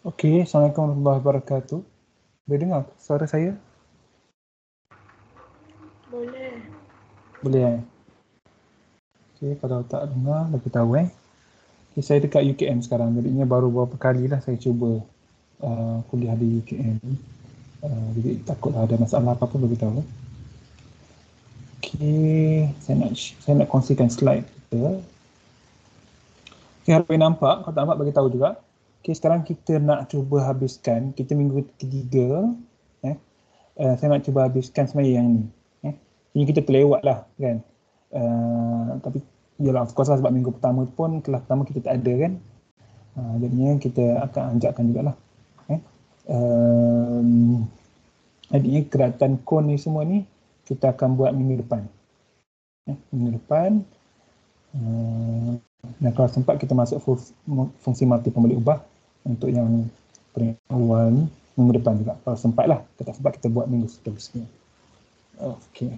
Okey, Assalamualaikum warahmatullahi wabarakatuh. Boleh dengar suara saya? Boleh. Boleh Okey, kalau tak dengar, bagi tahu Okay, saya dekat UKM sekarang, jadinya baru beberapa kali lah saya cuba kuliah di UKM. Jadi takutlah ada masalah apa-apa bagi tahu. Okey, saya nak kongsikan slide kita. Okey, harap boleh nampak. Kalau tak nampak bagi tahu juga. Okey, sekarang kita nak cuba habiskan, kita minggu ketiga. Saya nak cuba habiskan sebenarnya yang ni. Ini kita terlewat lah kan. Tapi yalah, of course lah, sebab minggu pertama pun kelas pertama kita tak ada kan. Jadinya kita akan anjakkan jugalah. Adanya keratan kon ni semua ni kita akan buat minggu depan. Minggu depan. Dan kalau sempat kita masuk fungsi multi pembalik ubah untuk yang peringkat awal ni minggu depan juga. Kalau sempat lah. Kalau sempat kita buat minggu seterusnya. Okey.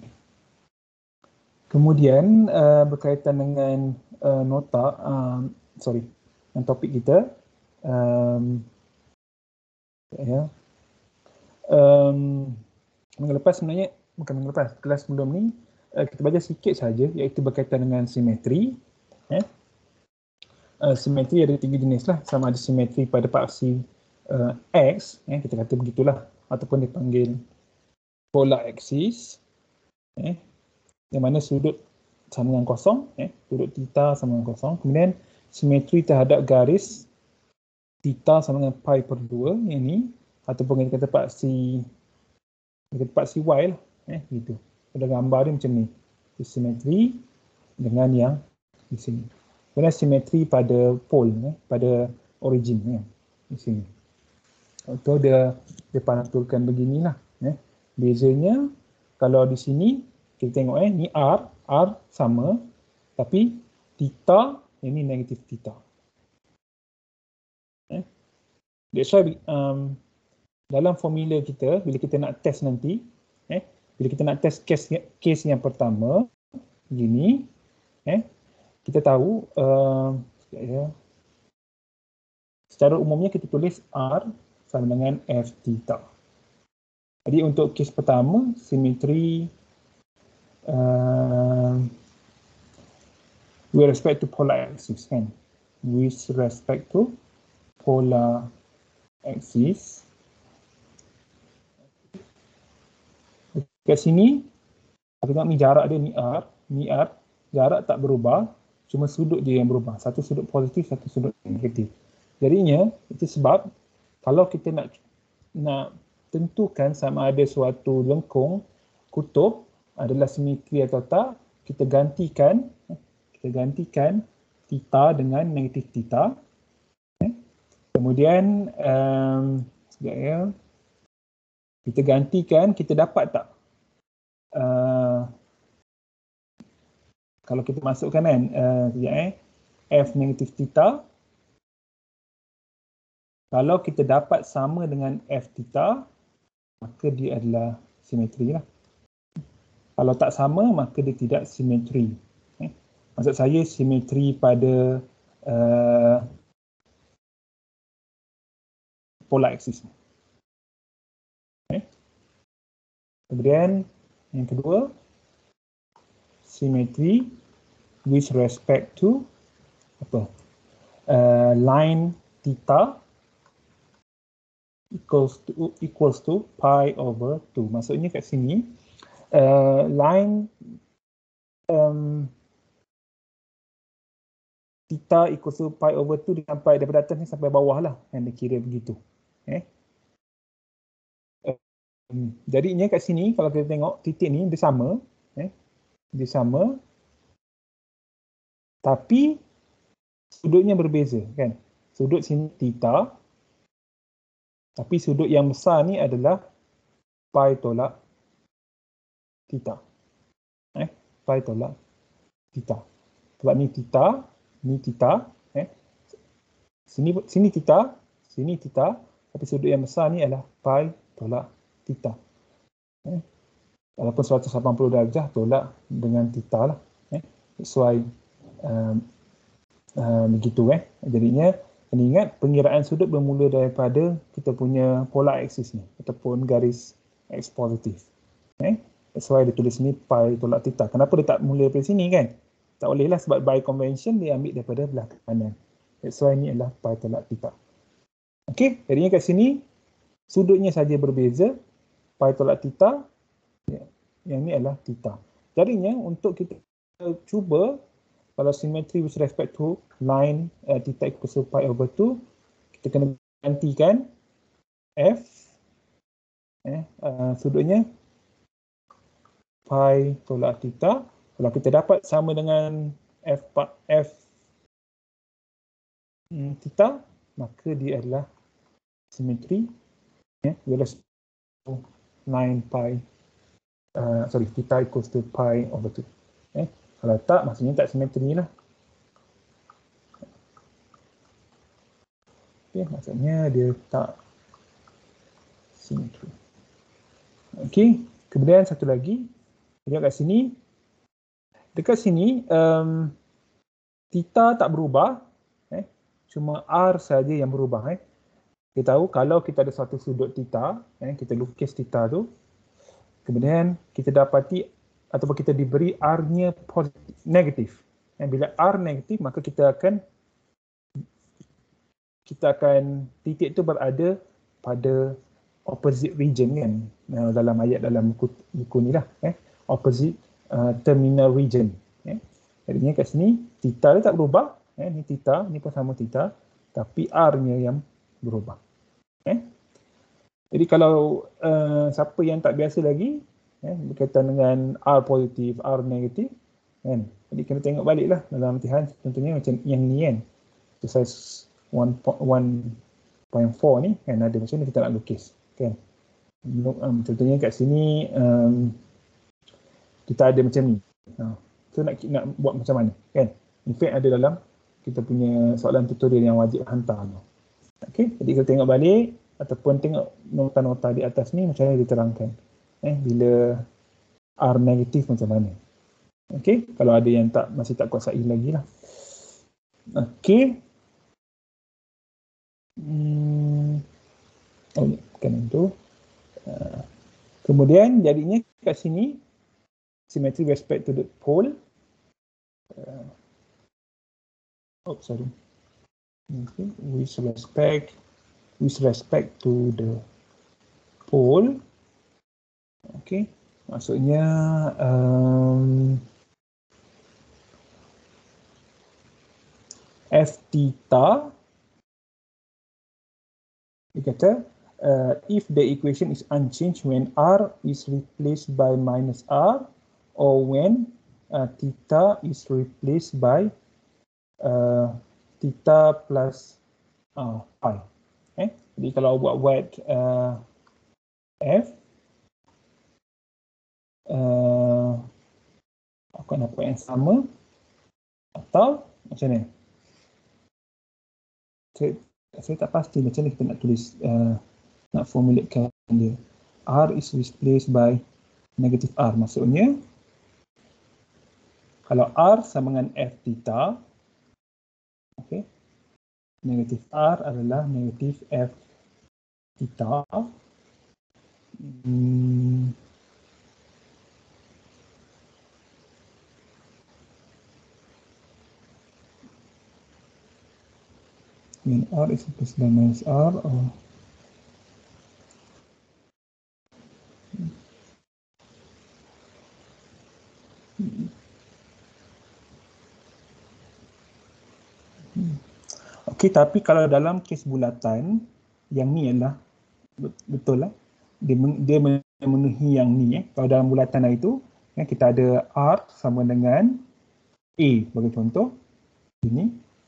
Kemudian berkaitan dengan nota, dengan topik kita, minggu lepas sebenarnya, bukan minggu lepas, kelas sebelum ni kita belajar sikit saja, iaitu berkaitan dengan simetri. Simetri ada 3 jenis lah, sama ada simetri pada paksi X, kita kata begitulah, ataupun dipanggil polar axis, yang mana sudut sama dengan kosong, sudut theta sama dengan kosong. Kemudian simetri terhadap garis theta sama dengan pi per 2, yang ni, ataupun kita kata paksi Y lah, gitu. Pada gambar dia macam ni. Simetri dengan yang di sini. Kemudian simetri pada pole, pada origin, di sini. Atau dia pantulkan beginilah. Bezanya, kalau di sini, kita tengok ni R sama, tapi theta, ini negatif theta. That's why dalam formula kita, bila kita nak test nanti, bila kita nak test case yang pertama, begini, kita tahu, secara umumnya kita tulis R sama dengan F theta. Jadi untuk case pertama, simetri with respect to polar axis, kan? With respect to polar axis. Kat sini, kita tengok ni jarak dia ni R, jarak tak berubah, cuma sudut je yang berubah. Satu sudut positif, satu sudut negatif. Jadinya, itu sebab kalau kita nak tentukan sama ada suatu lengkung kutub adalah simetri atau tak, kita gantikan theta dengan negatif theta. Kemudian kita gantikan, kita dapat tak kalau kita masukkan kan F negatif theta, kalau kita dapat sama dengan F theta, maka dia adalah simetri lah. Kalau tak sama, maka dia tidak simetri. Maksud saya simetri pada polar axis. Kemudian yang kedua, simetri with respect to line theta equals to pi over 2. Maksudnya kat sini line theta equals to pi over 2 sampai daripada atas ni sampai bawah lah, yang dikira begitu. Jadinya kat sini kalau kita tengok titik ni dia sama, dia sama, tapi sudutnya berbeza, kan? Sudut sini theta, tapi sudut yang besar ni adalah pi tolak theta. Pi tolak theta. Sebab ni theta, sini theta, tapi sudut yang besar ni adalah pi tolak theta. Walaupun 180 darjah tolak dengan theta lah. That's why begitu. Jadinya Kena ingat pengiraan sudut bermula daripada kita punya polar axis ni ataupun garis X positif. That's why dia tulis ni pi tolak theta. Kenapa dia tak mula dari sini kan? Tak boleh lah sebab by convention dia ambil daripada belah kanan. That's why ni adalah pi tolak theta. Okey, jadinya kat sini sudutnya saja berbeza. Pi tolak theta. Yang ni adalah theta. Jadinya untuk kita cuba kalau simetri with respect to line theta equals to pi over 2, kita kena gantikan F sudutnya pi tolak theta. Kalau kita dapat sama dengan F theta, maka dia adalah simetri with respect to line pi theta equals to pi over 2. Kalau tak, maksudnya tak simetri lah. Okay, maksudnya dia tak simetri. Okey, kemudian satu lagi. Lihat kat sini. Dekat sini, theta tak berubah. Cuma R saja yang berubah. Kita tahu kalau kita ada satu sudut theta, kita lukis theta tu, kemudian kita dapati ataupun kita diberi R-nya negatif. Bila R negatif, maka kita akan titik tu berada pada opposite region kan. Dalam ayat dalam buku ni lah. Opposite terminal region. Jadinya kat sini, theta dia tak berubah. Ni theta, ni pun sama theta. Tapi R-nya yang berubah. Jadi kalau siapa yang tak biasa lagi, berkaitan dengan R positif, R negatif, kan? Jadi kena tengok balik lah dalam latihan. Contohnya macam yang ni kan, exercise 1.4 ni kan, ada macam ni kita nak lukis kan. Contohnya kat sini kita ada macam ni. So nak buat macam mana kan. In fact ada dalam kita punya soalan tutorial yang wajib hantar tu. Okey, jadi kita tengok balik ataupun tengok nota-nota di atas ni macam mana diterangkan. Bila R negatif macam mana. Okey, kalau ada yang masih tak kuasai lagi lah. Okey. Bukan itu. Kemudian jadinya kat sini symmetry respect to the pole. Sorry. Okay. With respect to the pole. Okay. Maksudnya F theta, dia kata if the equation is unchanged when R is replaced by minus R or when theta is replaced by theta plus pi. Jadi kalau buat F akan dapat yang sama atau macam ni. Saya tak pasti macam ni kita nak tulis, nak formulatekan dia. R is replaced by negative R. Maksudnya kalau R sama dengan F theta, okay, negatif R adalah negatif F theta. When R is replaced by minus R or Okey, tapi kalau dalam kes bulatan yang ni adalah betul lah. Dia memenuhi yang ni. Kalau dalam bulatan itu kita ada R sama dengan A bagi contoh. Ini.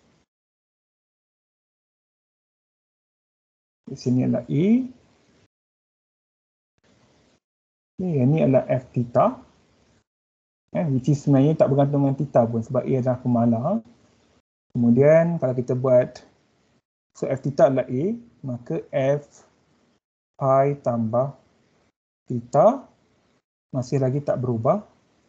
Di sini adalah A. Yang ni adalah F theta. Which is sebenarnya tak bergantung dengan theta pun sebab A adalah pemalar. Kemudian kalau kita buat, so F theta adalah A, maka F pi tambah theta masih lagi tak berubah,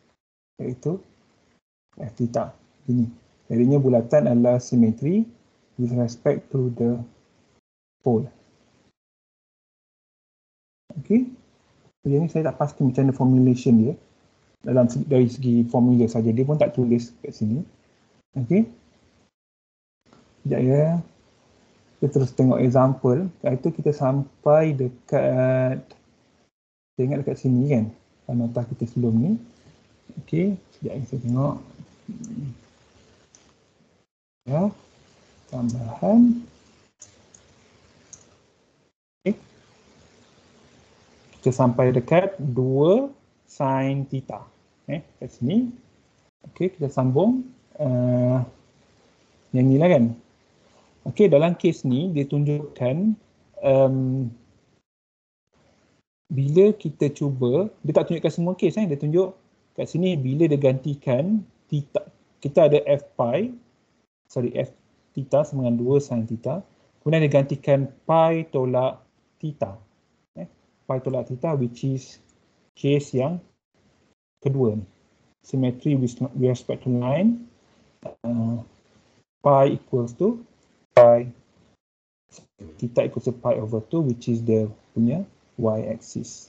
iaitu F theta. Ini. Jadinya bulatan adalah simetri with respect to the pole. Okay. Yang ni saya tak pasti macam mana formulation dia dari segi formula saja. Dia pun tak tulis kat sini. Okay. Sekejap ya. Kita terus tengok example. Kat itu kita sampai dekat, saya ingat dekat sini kan, nota kita sebelum ni. Okay. Sekejap ya, saya tengok. Ya. Tambahan. Okay. Kita sampai dekat 2 sin theta. Kat sini. Okay, kita sambung. Yang ni lah kan. Okay, dalam kes ni dia tunjukkan bila kita cuba, dia tak tunjukkan semua kes, dia tunjuk kat sini bila dia gantikan theta, kita ada f theta sama dengan 2 sin theta, kemudian dia gantikan pi tolak theta. Pi tolak theta, which is case yang kedua ni. Symmetry with respect to line. Pi equals to pi, theta equals to pi over 2, which is the punya y-axis.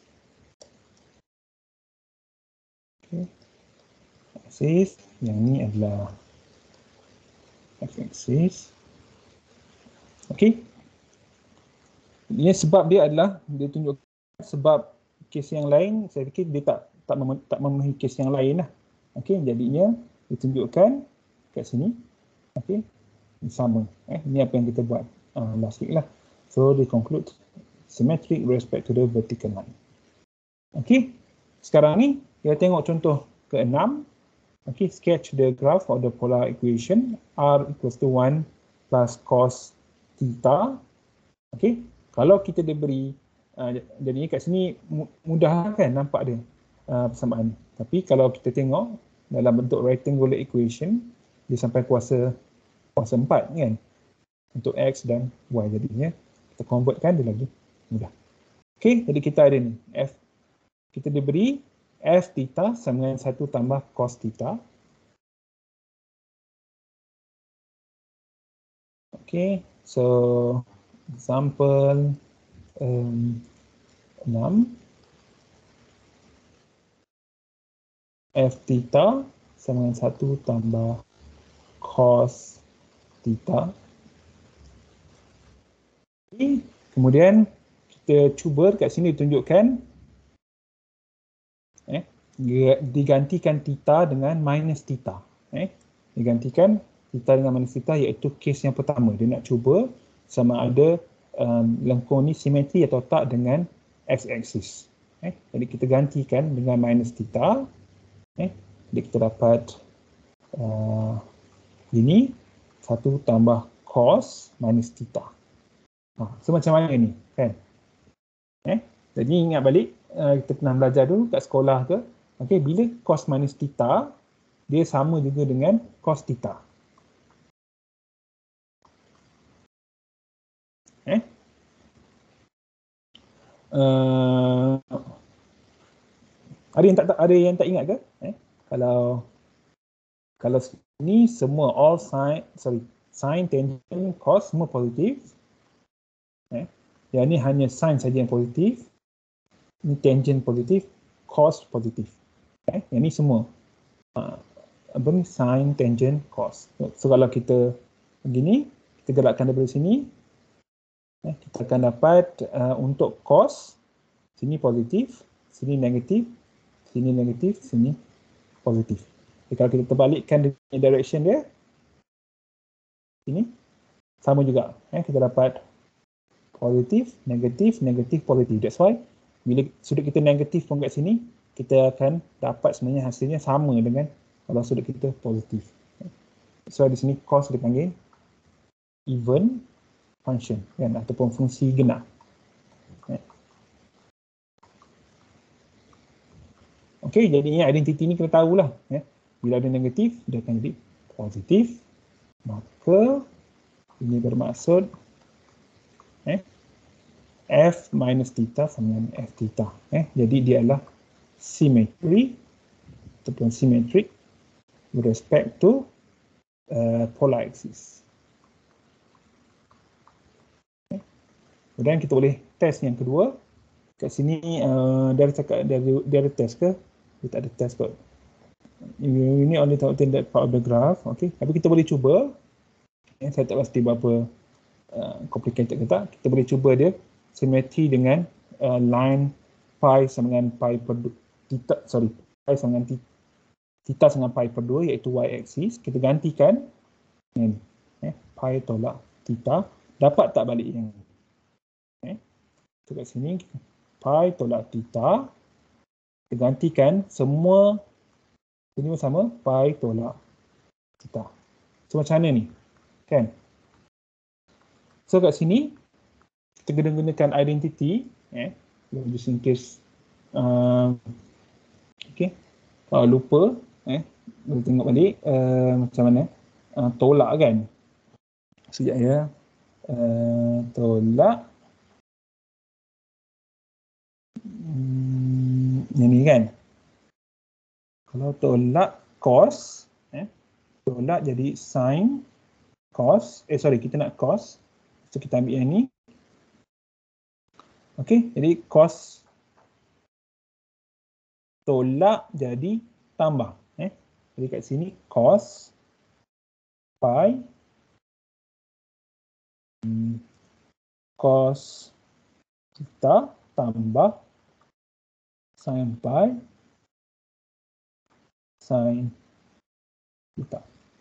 Okay. Axis, yang ni adalah x-axis. Okay. Ini sebab dia adalah, dia tunjuk sebab kes yang lain, saya fikir dia tak memenuhi kes yang lain lah. Okay, jadinya ditunjukkan kat sini. Okay, sama. Ini apa yang kita buat last week lah. So, they conclude symmetric with respect to the vertical line. Okay, sekarang ni kita tengok contoh ke-6. Okay, sketch the graph of the polar equation r equals to 1 plus cos theta. Okay, kalau kita diberi, jadi kat sini mudah kan nampak dia persamaan. Tapi kalau kita tengok dalam bentuk rectangular equation, dia sampai kuasa 4 kan, untuk x dan y, jadinya kita convertkan dia lagi mudah. Okay, jadi kita ada ni f, kita diberi f theta sama dengan 1 tambah cos theta. Okay, so example 6, f theta sama dengan 1 tambah cos theta. Okay. Kemudian kita cuba kat sini tunjukkan digantikan theta dengan minus theta. Digantikan theta dengan minus theta, iaitu kes yang pertama. Dia nak cuba sama ada lengkung ni simetri atau tak dengan x-axis. Jadi kita gantikan dengan minus theta. Jadi kita dapat ini 1 tambah cos minus theta. So macam mana ni kan? Jadi ingat balik, kita pernah belajar dulu kat sekolah ke. Okay, bila cos minus theta, dia sama juga dengan cos theta. Ada yang tak ingat ke? Kalau ni semua all sin, tangent, cos semua positif. Yang ni hanya sin saja yang positif. Ni tangent positif, cos positif. Yang ni semua apa ni, sin, tangent, cos. So kalau kita begini, kita gerakkan daripada sini, kita akan dapat untuk cos, sini positif, sini negatif, sini positif. Jadi kalau kita terbalikkan direction dia, ini sama juga. Kita dapat positif, negatif, negatif, positif. That's why bila sudut kita negatif pun kat sini, kita akan dapat sebenarnya hasilnya sama dengan kalau sudut kita positif. So di sini cos dipanggil even function kan, ataupun fungsi genap. Okey, jadinya identiti ni kita tahulah. Bila ada negatif, dia akan jadi positif. Maka ini bermaksud f minus theta sama dengan f theta. Jadi dia adalah symmetry ataupun symmetric with respect to polar axis. Kemudian kita boleh test yang kedua. Kat sini dia ada cakap dia ada test ke? Dia tak ada test kot. Ini only to obtain that part of the graph. Okay. Tapi kita boleh cuba. Saya tak pasti berapa complicated ke tak. Kita boleh cuba dia simetri dengan line pi sama dengan pi per theta, pi sama dengan theta sama dengan pi per 2 iaitu y axis. Kita gantikan ini. Pi tolak theta. Dapat tak balik yang ni? Kat sini pi tolak theta. Kita gantikan semua ini sama pi tolak theta. So macam mana ni? Kan? So kat sini kita kena gunakan identity, just in case okay. Kalau lupa, boleh tengok balik macam mana tolak kan. Sekejap ya. Tolak yang ni kan. Kalau tolak cos, tolak jadi sin cos, kita nak cos. So kita ambil yang ni. Okey, jadi cos tolak jadi tambah. Jadi kat sini cos pi cos theta tambah sin pi sin theta.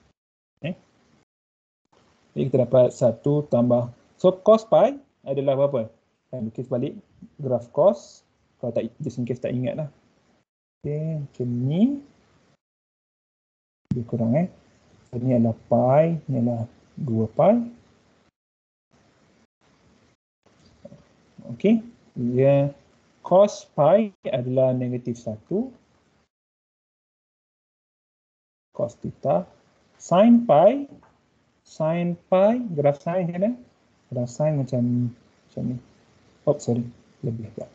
Jadi kita dapat 1 tambah. So cos pi adalah berapa? Lukis balik graf cos. Kalau tak, just in case tak ingat lah. Okay, macam ni. Lebih kurang Ini adalah pi, ini adalah 2 pi. Okay, dia cos pi adalah negatif 1. Cos theta. Sin pi, graf sin macam mana? Graf sin macam ni. Lebih tak.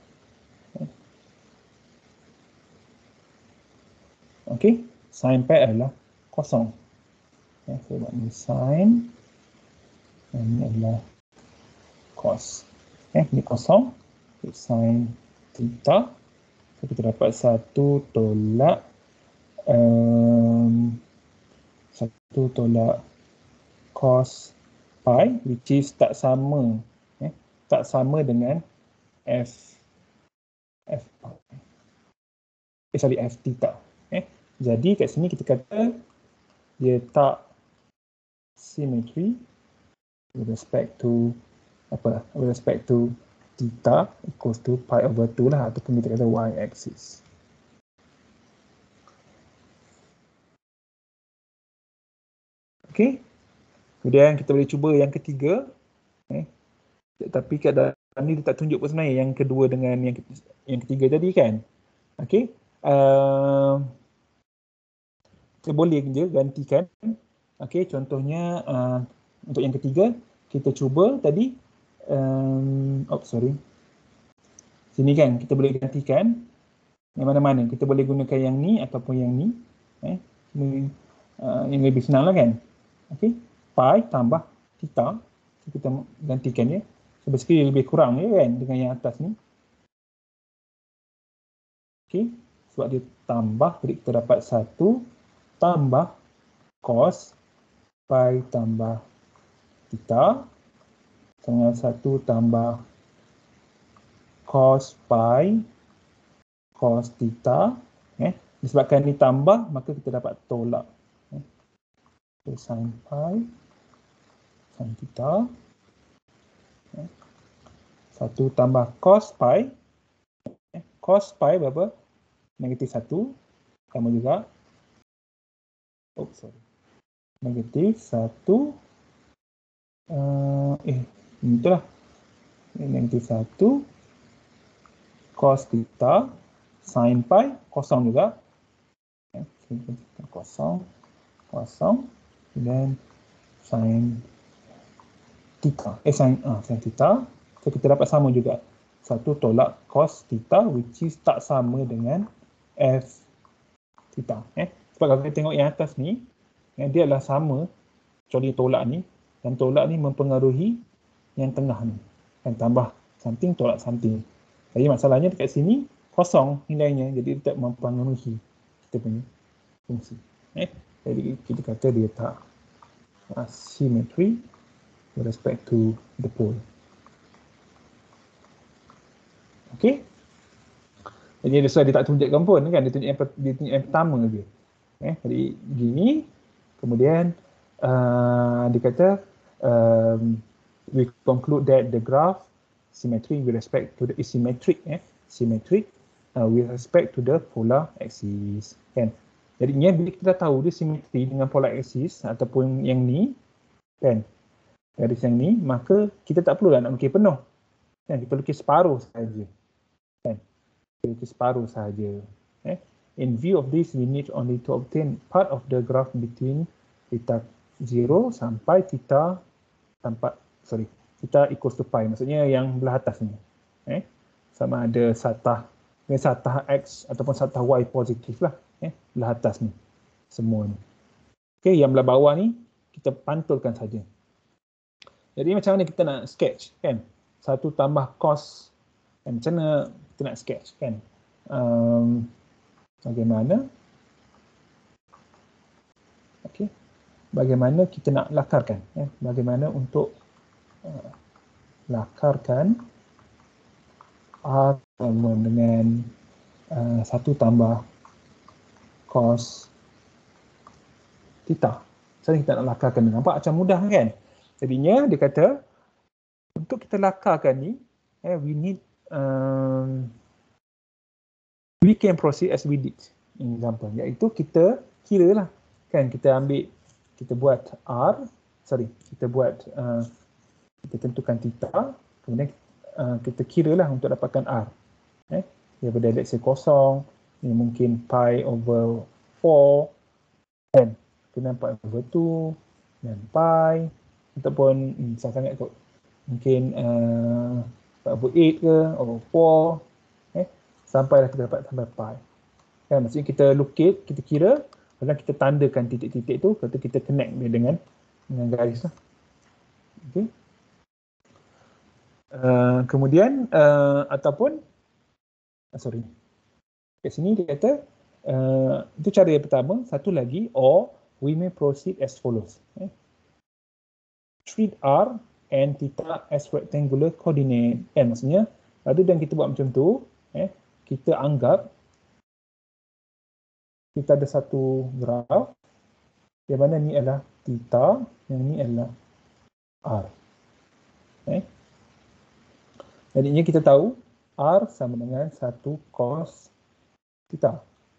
Okay, sin pi adalah kosong. Saya buat ni sin, dan ini adalah cos. Ini kosong. Sin theta. So, kita dapat 1 tolak 1 tolak cos pi, which is tak sama. Tak sama dengan f theta. Jadi kat sini kita kata dia tak symmetry with respect to theta equals to pi over 2 lah, ataupun kita kata y axis. Okey. Kemudian kita boleh cuba yang ketiga. Tapi kat dalam ni dia tak tunjuk pun sebenarnya yang kedua dengan yang ketiga tadi kan. Okey. Kita boleh je gantikan. Okey, contohnya untuk yang ketiga kita cuba tadi sini kan kita boleh gantikan yang mana-mana. Kita boleh gunakan yang ni ataupun yang ni. Yang lebih senang lah kan. Okey, pi tambah theta. Kita gantikan dia. So basically lebih kurang je kan dengan yang atas ni. Okey, sebab dia tambah, jadi kita dapat 1 tambah cos pi tambah theta dengan 1 tambah cos pi cos theta. Disebabkan ni tambah, maka kita dapat tolak. So, sin pi sin theta. 1 tambah cos pi. Cos pi berapa? Negatif 1. Sama juga. Negatif 1. Itulah. Negatif 1. Cos theta. Sin pi. Kosong juga. Kosong. Dan sin theta. Sin theta. So kita dapat sama juga. 1 tolak cos theta, which is tak sama dengan f theta. Sebab kalau kita tengok yang atas ni, dia adalah sama kecuali tolak ni, dan tolak ni mempengaruhi yang tengah ni. Dan tambah something tolak something. Jadi masalahnya dekat sini kosong nilainya, jadi dia tak mempengaruhi kita punya fungsi. Jadi kita kata dia tak symmetry with respect to the pole. Okay. Jadi dia tak tunjukkan pun kan, dia tunjuk yang pertama je. Jadi gini, kemudian dia kata we conclude that the graph symmetry with respect to the symmetric with respect to the polar axis, kan. Jadinya bila kita dah tahu dia simetri dengan polar axis ataupun yang ni, kan, garis yang ni, maka kita tak perlu nak lukis penuh, kan, kita lukis separuh saja, kan, kita lukis separuh saja. In view of this, we need only to obtain part of the graph between theta 0 sampai theta equals to pi, maksudnya yang belah atas ni, sama ada satah x ataupun satah y positif lah, belah atas ni semua ni. Okay, yang belah bawah ni kita pantulkan saja. Jadi macam mana kita nak sketch, kan, 1 tambah cos, kan, macam mana kita nak sketch, kan, bagaimana bagaimana kita nak lakarkan, bagaimana untuk lakarkan R sama dengan 1 tambah cos theta. Macam kita nak lakarkan, nampak macam mudah kan? Jadinya dia kata untuk kita lakarkan ni, we need we can proceed as we did in example, iaitu kita kira lah, kan, kita buat kita tentukan theta, kemudian kita kira lah untuk dapatkan R, daripada let's say kosong, ini mungkin pi over 4, kan, kemudian pi over 2 dan pi, ataupun sangat kot, mungkin pi over 8 ke, over 4, sampailah kita dapat sampai pi, kan, maksudnya kita lukis, kita kira, kemudian kita tandakan titik-titik tu, kata kita connect dia dengan garis lah. Okay. Kemudian ataupun kat sini dia kata itu cara yang pertama. Satu lagi, or we may proceed as follows. Treat R and theta as rectangular coordinate. Maksudnya rather than kita buat macam tu, kita anggap kita ada satu graf yang mana ni adalah theta, yang ni adalah R. Jadinya kita tahu R sama dengan 1 cos theta.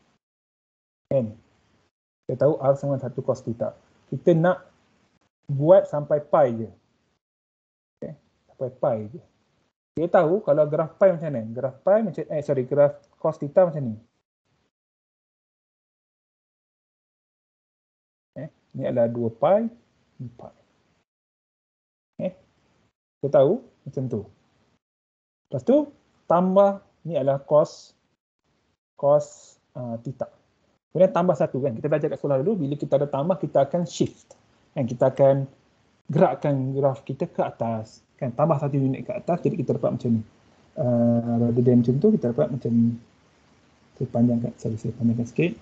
Kita tahu R sama dengan 1 cos theta. Kita nak buat sampai pi je. Sampai pi je. Kita tahu kalau graf pi macam mana? Graf cos theta macam ni. Ini adalah 2 pi, 4 pi. Kita tahu macam tu. Lepas tu tambah ni adalah cos theta. Kemudian tambah 1, kan. Kita belajar kat sekolah dulu, bila kita ada tambah kita akan shift. Kan, kita akan gerakkan graf kita ke atas. Kan, tambah 1 unit ke atas, jadi kita dapat macam ni. Rather than macam tu, kita dapat macam ni. Saya panjangkan sikit.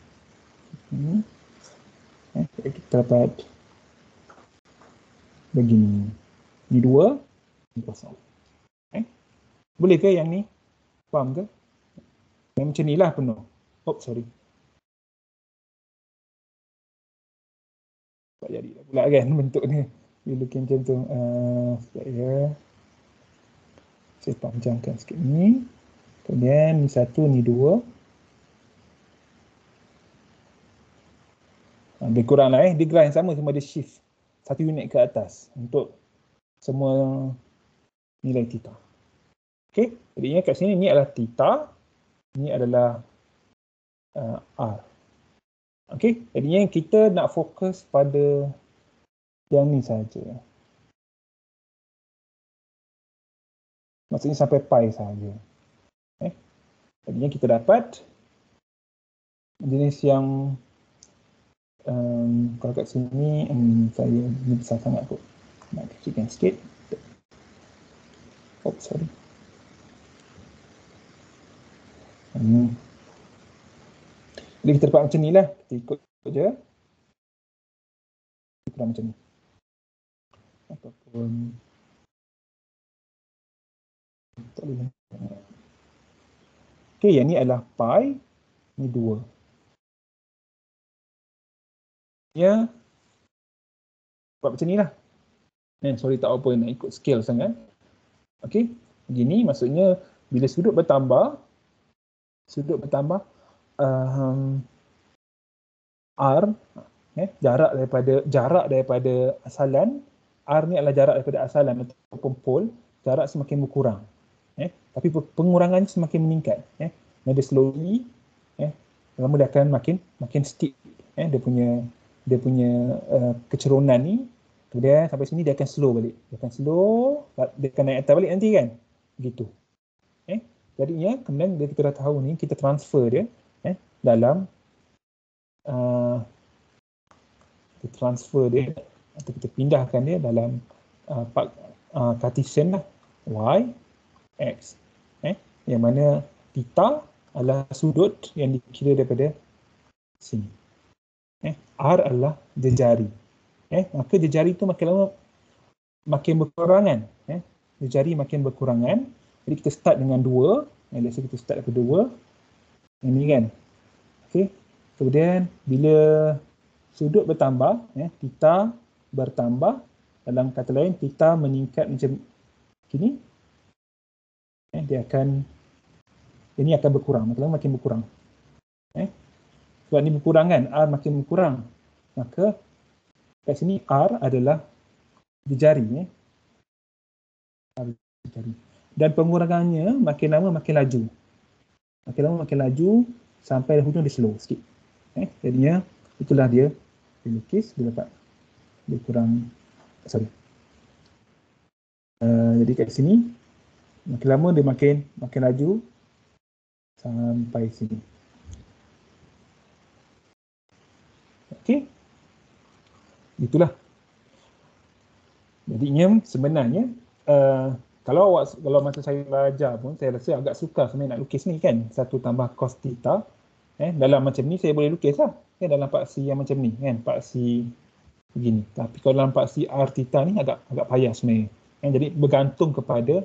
Jadi kita dapat begini. Ni 2, ni kosong. Boleh ke yang ni? Faham ke? Yang macam ni lah penuh. Tak jadi dah pula kan bentuk ni. Dia looking macam tu. Sekejap ya. Saya panjangkan sikit ni. Kemudian ni 1, ni 2. Lebih kurang lah dia graf yang sama, cuma dia shift 1 unit ke atas untuk semua nilai theta. Okey, jadinya kat sini ni adalah theta, ni adalah R. Okey, jadinya kita nak fokus pada yang ni saja. Maksudnya sampai pi saja. Jadinya kita dapat jenis yang kalau kat sini saya ni besar sangat kot. Nak kecilkan sikit. Jadi kita dapat macam ni lah. Kita ikut je. Kita macam ni. Ataupun tak boleh. Okey, yang ni adalah pi. Ni 2. Ya. Buat macam ni lah. Sorry tak apa nak ikut scale sangat. Okey. Begini maksudnya bila sudut bertambah R, jarak daripada asalan, R ni adalah jarak daripada asalan ataupun pol, jarak semakin berkurang. Tapi pengurangannya semakin meningkat. Dia slowly, lama dia akan makin steep. Dia punya kecerunan ni, kemudian sampai sini dia akan slow balik. Dia akan naik atas balik nanti kan. Begitu. Jadinya kemudian bila kita dah tahu ni, kita transfer dia dalam atau kita pindahkan dia dalam Cartesian lah, y, x, yang mana theta adalah sudut yang dikira daripada sini. R adalah jejari. Maka jejari tu makin lama makin berkurangan. Jejari makin berkurangan. Jadi kita start dengan 2. Let's say kita start daripada 2. Ini kan. Okey. Kemudian bila sudut bertambah, theta bertambah. Dalam kata lain, theta meningkat macam gini. Ini akan berkurang. Makin berkurang. Sebab ni berkurang kan, R makin berkurang. Maka kat sini R adalah jejari. Dan pengurangannya makin lama makin laju. Sampai hujung dia slow sikit. Jadinya itulah dia lukis dia dapat dia kurang jadi kat sini makin lama dia makin laju sampai sini. Okey. Itulah. Jadinya sebenarnya kalau masa saya belajar pun saya rasa agak sukar sebenarnya nak lukis ni kan. 1 tambah cos theta. Dalam macam ni saya boleh lukis lah. Dalam paksi yang macam ni kan, paksi begini. Tapi kalau dalam paksi r theta ni agak payah sebenarnya. Jadi bergantung kepada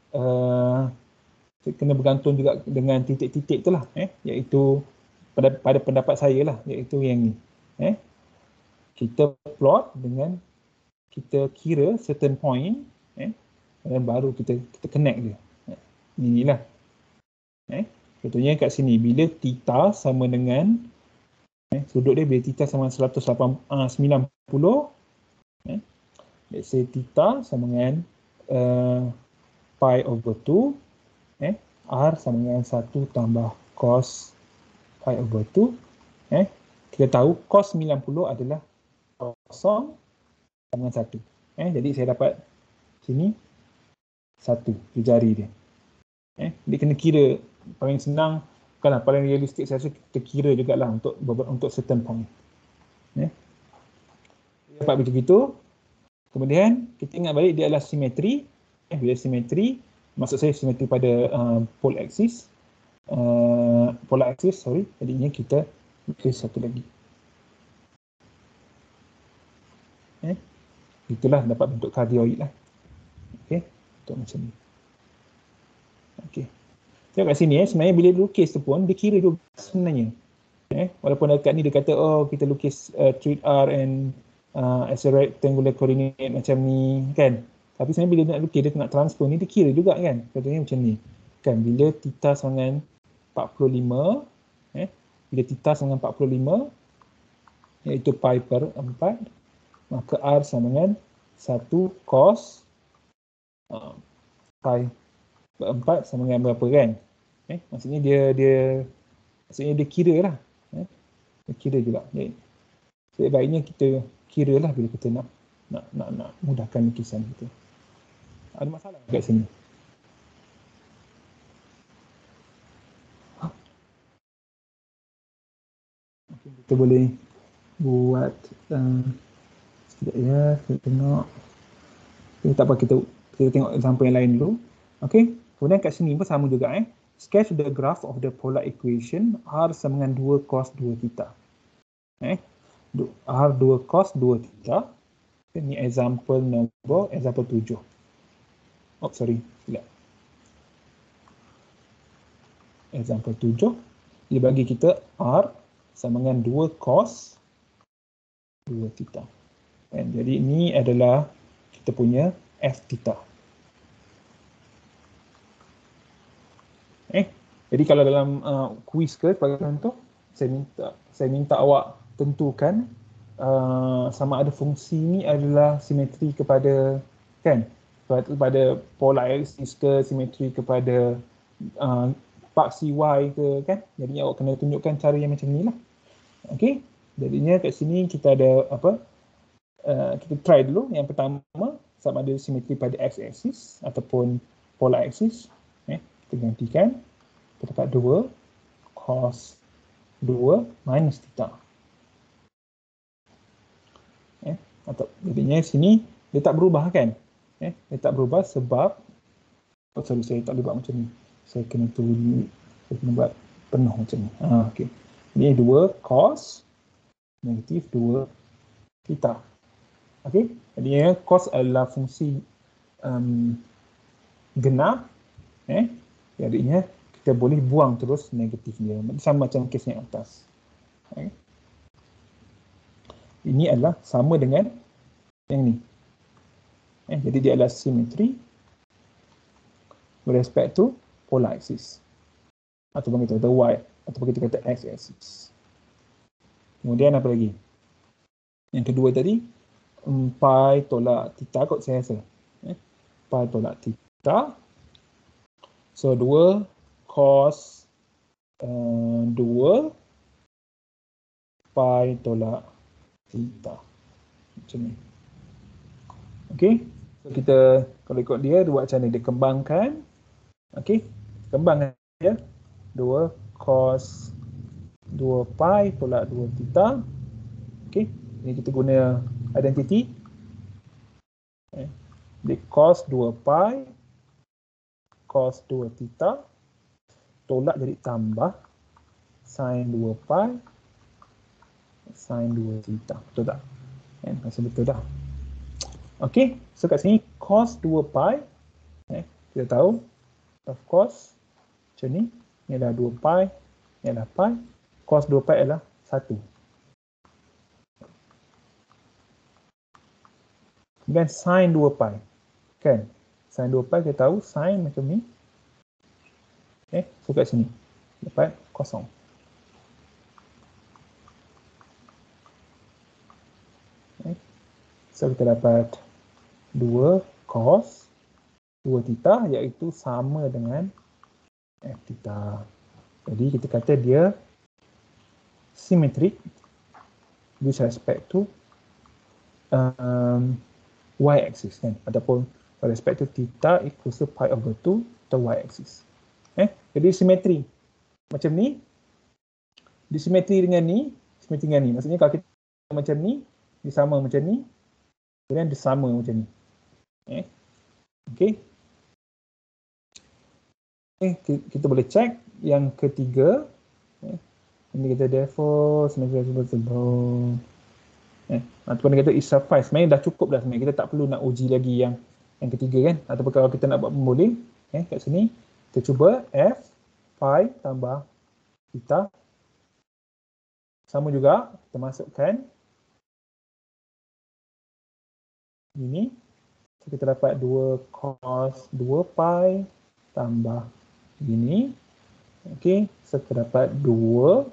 kena bergantung juga dengan titik-titik tu lah, iaitu pada pendapat saya lah, iaitu yang ni. Kita plot dengan kita kira certain point, dan baru kita connect dia. Inilah. Contohnya kat sini, bila theta sama dengan sudut dia, bila theta sama dengan 90, let's say theta sama dengan pi over 2, R sama dengan 1 tambah cos pi over 2. Kita tahu cos 90 adalah kosong sama dengan 1. Jadi saya dapat sini 1 jari dia. Dia kena kira, paling senang, bukanlah paling realistik, saya rasa kita kira jugalah untuk certain point. Dapat begitu. Kemudian kita ingat balik dia adalah simetri. Bila simetri, maksud saya simetri pada polar axis. Jadinya kita lukis satu lagi. Itulah dapat bentuk cardioid lah. Okey, bentuk macam ni. Okey. Tengok kat sini sebenarnya bila lukis tu pun dia kira juga sebenarnya. Walaupun dekat ni dia kata kita lukis treat R and as a rectangular coordinate macam ni kan. Tapi sebenarnya bila nak lukis dia nak transfer ni dia kira juga kan. Contohnya macam ni. Kan bila theta sama dengan 45, bila theta sama dengan 45 iaitu pi per 4, maka R sama dengan 1 cos pi per 4 sama dengan berapa kan? Maksudnya dia kira lah. Dia kira juga. Sebaiknya kita kira lah bila kita nak mudahkan lukisan kita. Ada masalah kat sini? Mungkin kita boleh buat sekejap ya, kita tengok. Tak apa, kita tengok example yang lain dulu. Okey, kemudian kat sini pun sama juga sketch the graph of the polar equation R sama dengan 2 cos 2 theta. R 2 cos 2 theta. Ini example nombor, example 7. Oh, sorry. Silap. Example 7. Dia bagi kita R sama dengan 2 cos 2 theta. Jadi ini adalah kita punya F theta. Jadi kalau dalam kuis ke sebagai contoh, saya minta awak tentukan sama ada fungsi ini adalah simetri kepada kepada polar axis ke, simetri kepada paksi Y ke, kan. Jadi awak kena tunjukkan cara yang macam ni lah. Okey. Jadinya kat sini kita ada kita try dulu. Yang pertama, sama ada simetri pada x-axis ataupun polar axis. Kita gantikan. Kita dapat 2 cos 2 minus theta. Atau jadinya sini dia tak berubah kan? Dia tak berubah sebab saya tak boleh buat macam ni. Saya kena tulis, saya kena buat penuh macam ni. Okey. Ini 2 cos negatif 2 theta. Okey. Jadinya cos adalah fungsi genap. Jadinya kita boleh buang terus negatif dia. Sama macam kes yang atas. Ini adalah sama dengan yang ni. Jadi dia adalah simetri with respect to polar axis. Ataupun kita kata Y, ataupun kita kata X axis. Kemudian apa lagi? Yang kedua tadi, pi tolak theta kot saya rasa. Pi tolak theta. So 2 cos 2 pi tolak theta. Macam ni. Okey. So kita kalau ikut dia buat macam ni, dia kembangkan. Okey. Kembangkan dia. 2 cos 2 pi tolak 2 theta. Okey. Ini kita guna identity. Dia cos 2 pi cos 2 theta tolak jadi tambah sin 2 pi sin 2 theta. Betul tak? Rasa betul dah. Okey, so kat sini cos 2 pi kita tahu of course macam ni. Ni adalah 2 pi, ni adalah pi. Cos 2 pi adalah 1. Kemudian sin 2 pi. Kan? Sin 2 pi kita tahu sin macam ni. So kat sini dapat kosong. So kita dapat 2 cos 2 theta iaitu sama dengan F theta. Jadi kita kata dia symmetric with respect to y axis kan, ataupun with respect to theta equals to pi over 2 atau y axis. Jadi simetri macam ni, disimetri dengan ni, simetri dengan ni. Maksudnya kalau kita macam ni, dia sama macam ni, kemudian dia sama macam ni. Okey. Kita boleh check yang ketiga. Ini kita therefore simetri sebab ataupun kita is suffice. Sebenarnya dah cukup dah sebenarnya. Kita tak perlu nak uji lagi yang ketiga kan. Ataupun kalau kita nak buat pun boleh. Kat sini kita cuba F pi tambah theta. Sama juga kita masukkan ini. So, kita dapat 2 cos 2 pi tambah ini. Okey, so kita dapat 2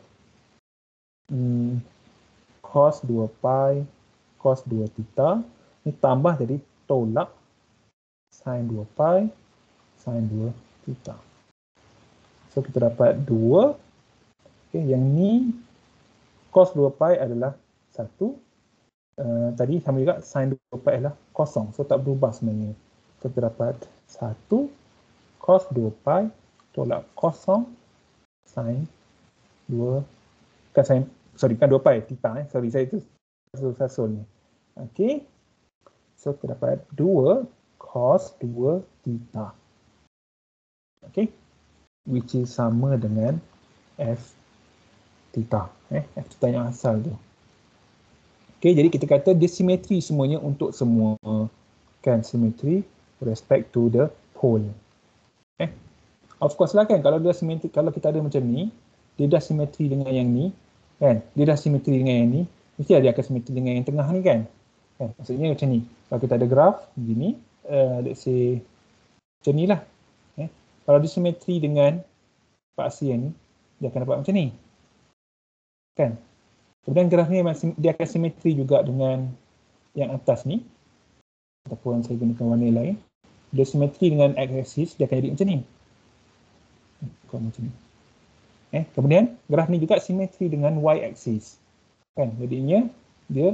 cos 2 pi cos 2 theta. Ini tambah jadi tolak sin 2 pi sin 2 theta. So kita dapat 2. Okey, yang ni cos 2 pi adalah 1. Tadi sama juga sin 2 pi adalah kosong. So tak berubah sebenarnya. So kita dapat 1 cos 2 pi tolak kosong sin 2 kan sin, sorry kan 2 pi theta sorry saya itu sasul ni. Okey. So kita dapat 2 cos 2 theta. Okey. which is sama dengan F theta. F theta yang asal tu. Okay, jadi kita kata dia simetri semuanya untuk semua. Kan, simetri respect to the pole. Of course lah kan, kalau dia simetri, kalau kita ada macam ni, dia dah simetri dengan yang ni, kan? Dia dah simetri dengan yang ni, mesti dia akan simetri dengan yang tengah ni kan? Maksudnya macam ni. Kalau kita ada graf begini, let's say macam ni lah. Kalau dia simetri dengan paksi yang ni, dia akan dapat macam ni. Kan? Kemudian graf ni dia akan simetri juga dengan yang atas ni. Ataupun saya gunakan warna lain. Dia simetri dengan x-axis, dia akan jadi macam ni. Macam ni. Kemudian graf ni juga simetri dengan y-axis. Kan? Jadinya dia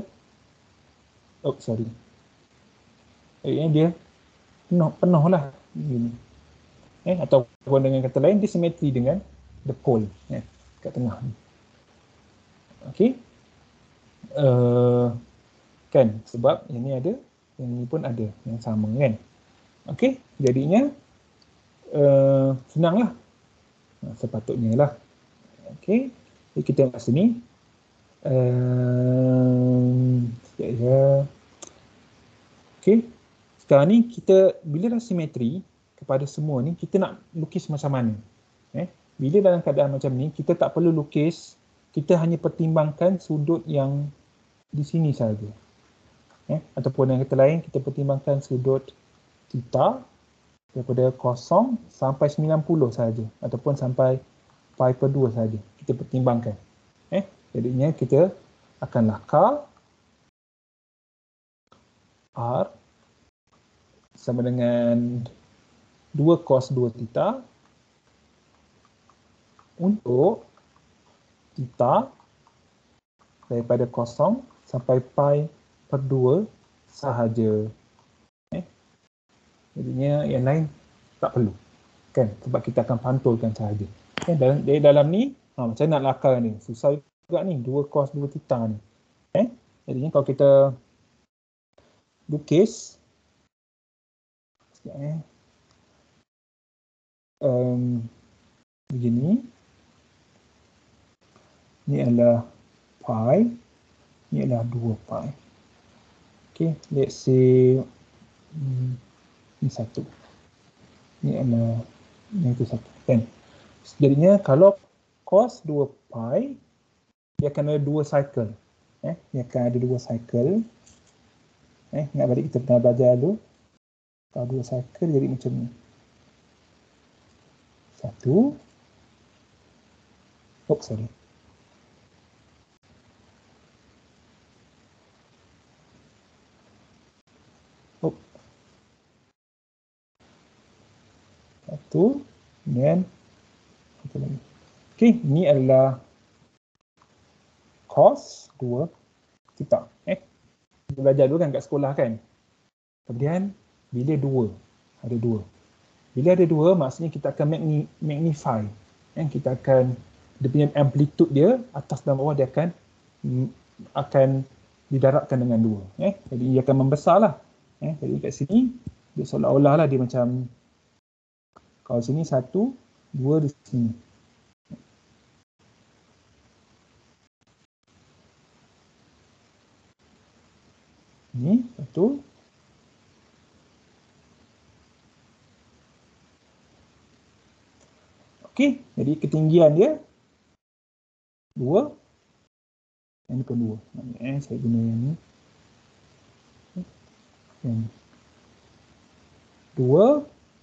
jadinya dia penuh lah begini. Ataupun dengan kata lain dia simetri dengan the pole kat tengah ni. Okey. Kan sebab yang ni ada, yang ni pun ada yang sama kan. Okey, jadinya senanglah. Sepatutnya lah. Okey, jadi kita tengok sini. Sekejap ya. Okey, sekarang ni kita bila dah simetri kepada semua ni, kita nak lukis macam mana? Bila dalam keadaan macam ni, kita tak perlu lukis, kita hanya pertimbangkan sudut yang di sini saja. Ataupun yang kata lain, kita pertimbangkan sudut theta daripada 0 sampai 90 saja, ataupun sampai pi per 2 saja. Kita pertimbangkan. Jadinya kita akan lakar R sama dengan 2 cos 2 theta untuk theta daripada 0 sampai pi per 2 sahaja. Jadinya yang lain tak perlu. Kan? Sebab kita akan pantulkan sahaja. Dari dalam ni, macam nak lakar ni. Susah juga ni, 2 cos 2 theta ni. Jadinya kalau kita lukis, begini. Ni adalah pi. Ni adalah 2 pi. Okay, let's say ni 1. Ni adalah negatif 1. Kan? Jadinya kalau cos 2 pi, dia akan ada 2 cycle. Dia akan ada 2 cycle. Ingat balik kita pernah belajar dulu. Kalau 2 cycle jadi macam ni. 1. Sorry. Satu. Kemudian satu lagi. Okey, ini adalah cos 2 theta. Kita belajar dulu kan kat sekolah kan. Kemudian bila 2, ada 2. Bila ada 2, maksudnya kita akan magnify. Kita akan, dia punya amplitude dia atas dan bawah dia akan didarabkan dengan 2. Jadi dia akan membesar lah. Jadi kat sini dia seolah-olah lah dia macam, kalau sini 1, 2 di sini. Ni 1. Okey, jadi ketinggian dia 2. Yang ni pun 2. Saya guna yang ni. Yang ni 2.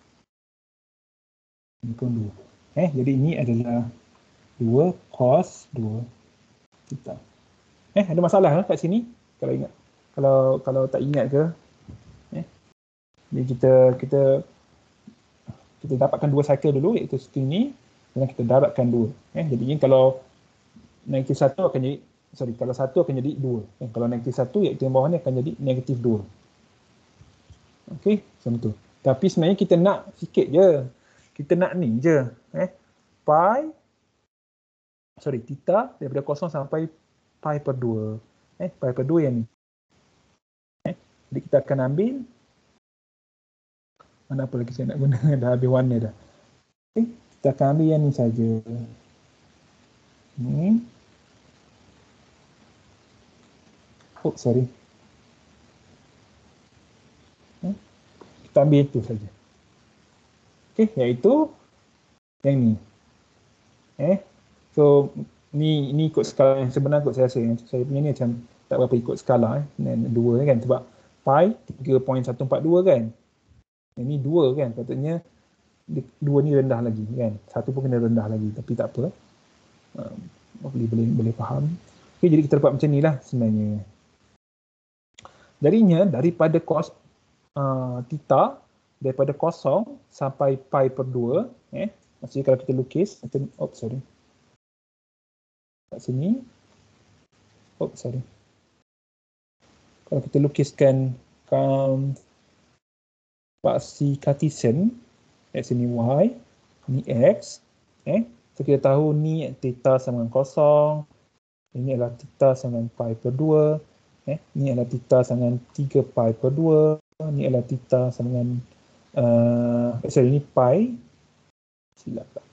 Ini pun 2. Jadi ini adalah 2 cos 2 theta. Ada masalah kat sini? Kalau ingat, kalau tak ingat ke? Jadi kita dapatkan 2 cycle dulu, iaitu string ni, dan kita darabkan 2. Jadi kalau negatif 1 akan jadi, kalau 1 akan jadi 2. Kalau negatif 1, iaitu yang bawah ni akan jadi negatif 2. Okey, macam tu. Tapi sebenarnya kita nak sikit je. Kita nak ni je. Theta daripada 0 sampai pi per 2. Pi per 2 yang ni. Jadi kita akan ambil, mana apa lagi saya nak guna, dah habis warna dah. Kita akan ambil yang ni saja. Ni. Oh, sorry. Kita ambil itu saja. Okey, iaitu yang ni. So ni ikut skala yang sebenar kot saya rasa. Saya punya ni macam tak berapa ikut skala dua kan, sebab pi 3.142 kan. Yang ni 2 kan, patutnya 2 ni rendah lagi kan. 1 pun kena rendah lagi, tapi tak apa. Boleh faham. Okey, jadi kita dapat macam ni lah sebenarnya. Daripada cos theta, daripada kosong sampai pi per 2, maksudnya kalau kita lukis macam, kat sini, kalau kita lukiskan paksi Cartesian, kat sini y, ni x, so kita tahu ni theta sama dengan kosong, ini adalah theta sama dengan pi per 2, ni adalah theta sama dengan 3 pi per 2, ni adalah theta sama dengan ini pi, silap tak.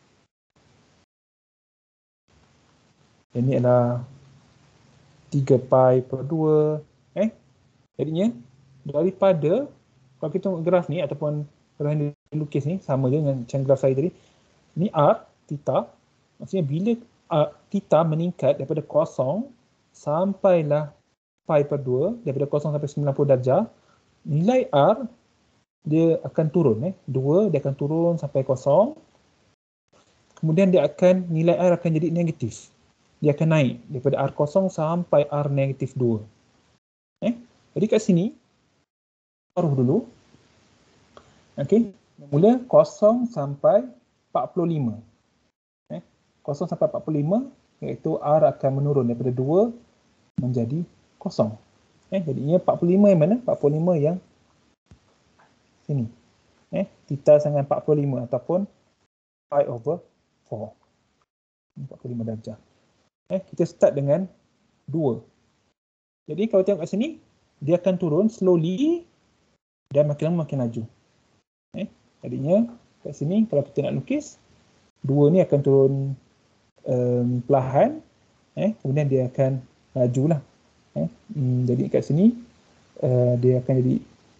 Ini adalah 3 pi per 2, jadinya daripada, kalau kita tengok graf ni ataupun graf yang dilukis ni sama je dengan macam graf saya tadi, ni r, theta, maksudnya bila theta meningkat daripada kosong sampailah pi per 2, daripada kosong sampai 90 darjah, nilai r dia akan turun, 2 dia akan turun sampai kosong, kemudian nilai r akan jadi negatif. Dia akan naik daripada R kosong sampai R negatif 2. Jadi kat sini, taruh dulu. Okey, mula 0 sampai 45. 0 sampai 45, iaitu R akan menurun daripada 2 menjadi 0. Jadinya 45 yang mana? 45 yang sini. Theta sama 45 ataupun pi over 4. 45 darjah. Kita start dengan 2. Jadi kalau tengok kat sini, dia akan turun slowly dan makin lama makin laju. Jadinya kat sini kalau kita nak lukis, 2 ni akan turun perlahan, kemudian dia akan laju lah. Jadi kat sini dia akan jadi,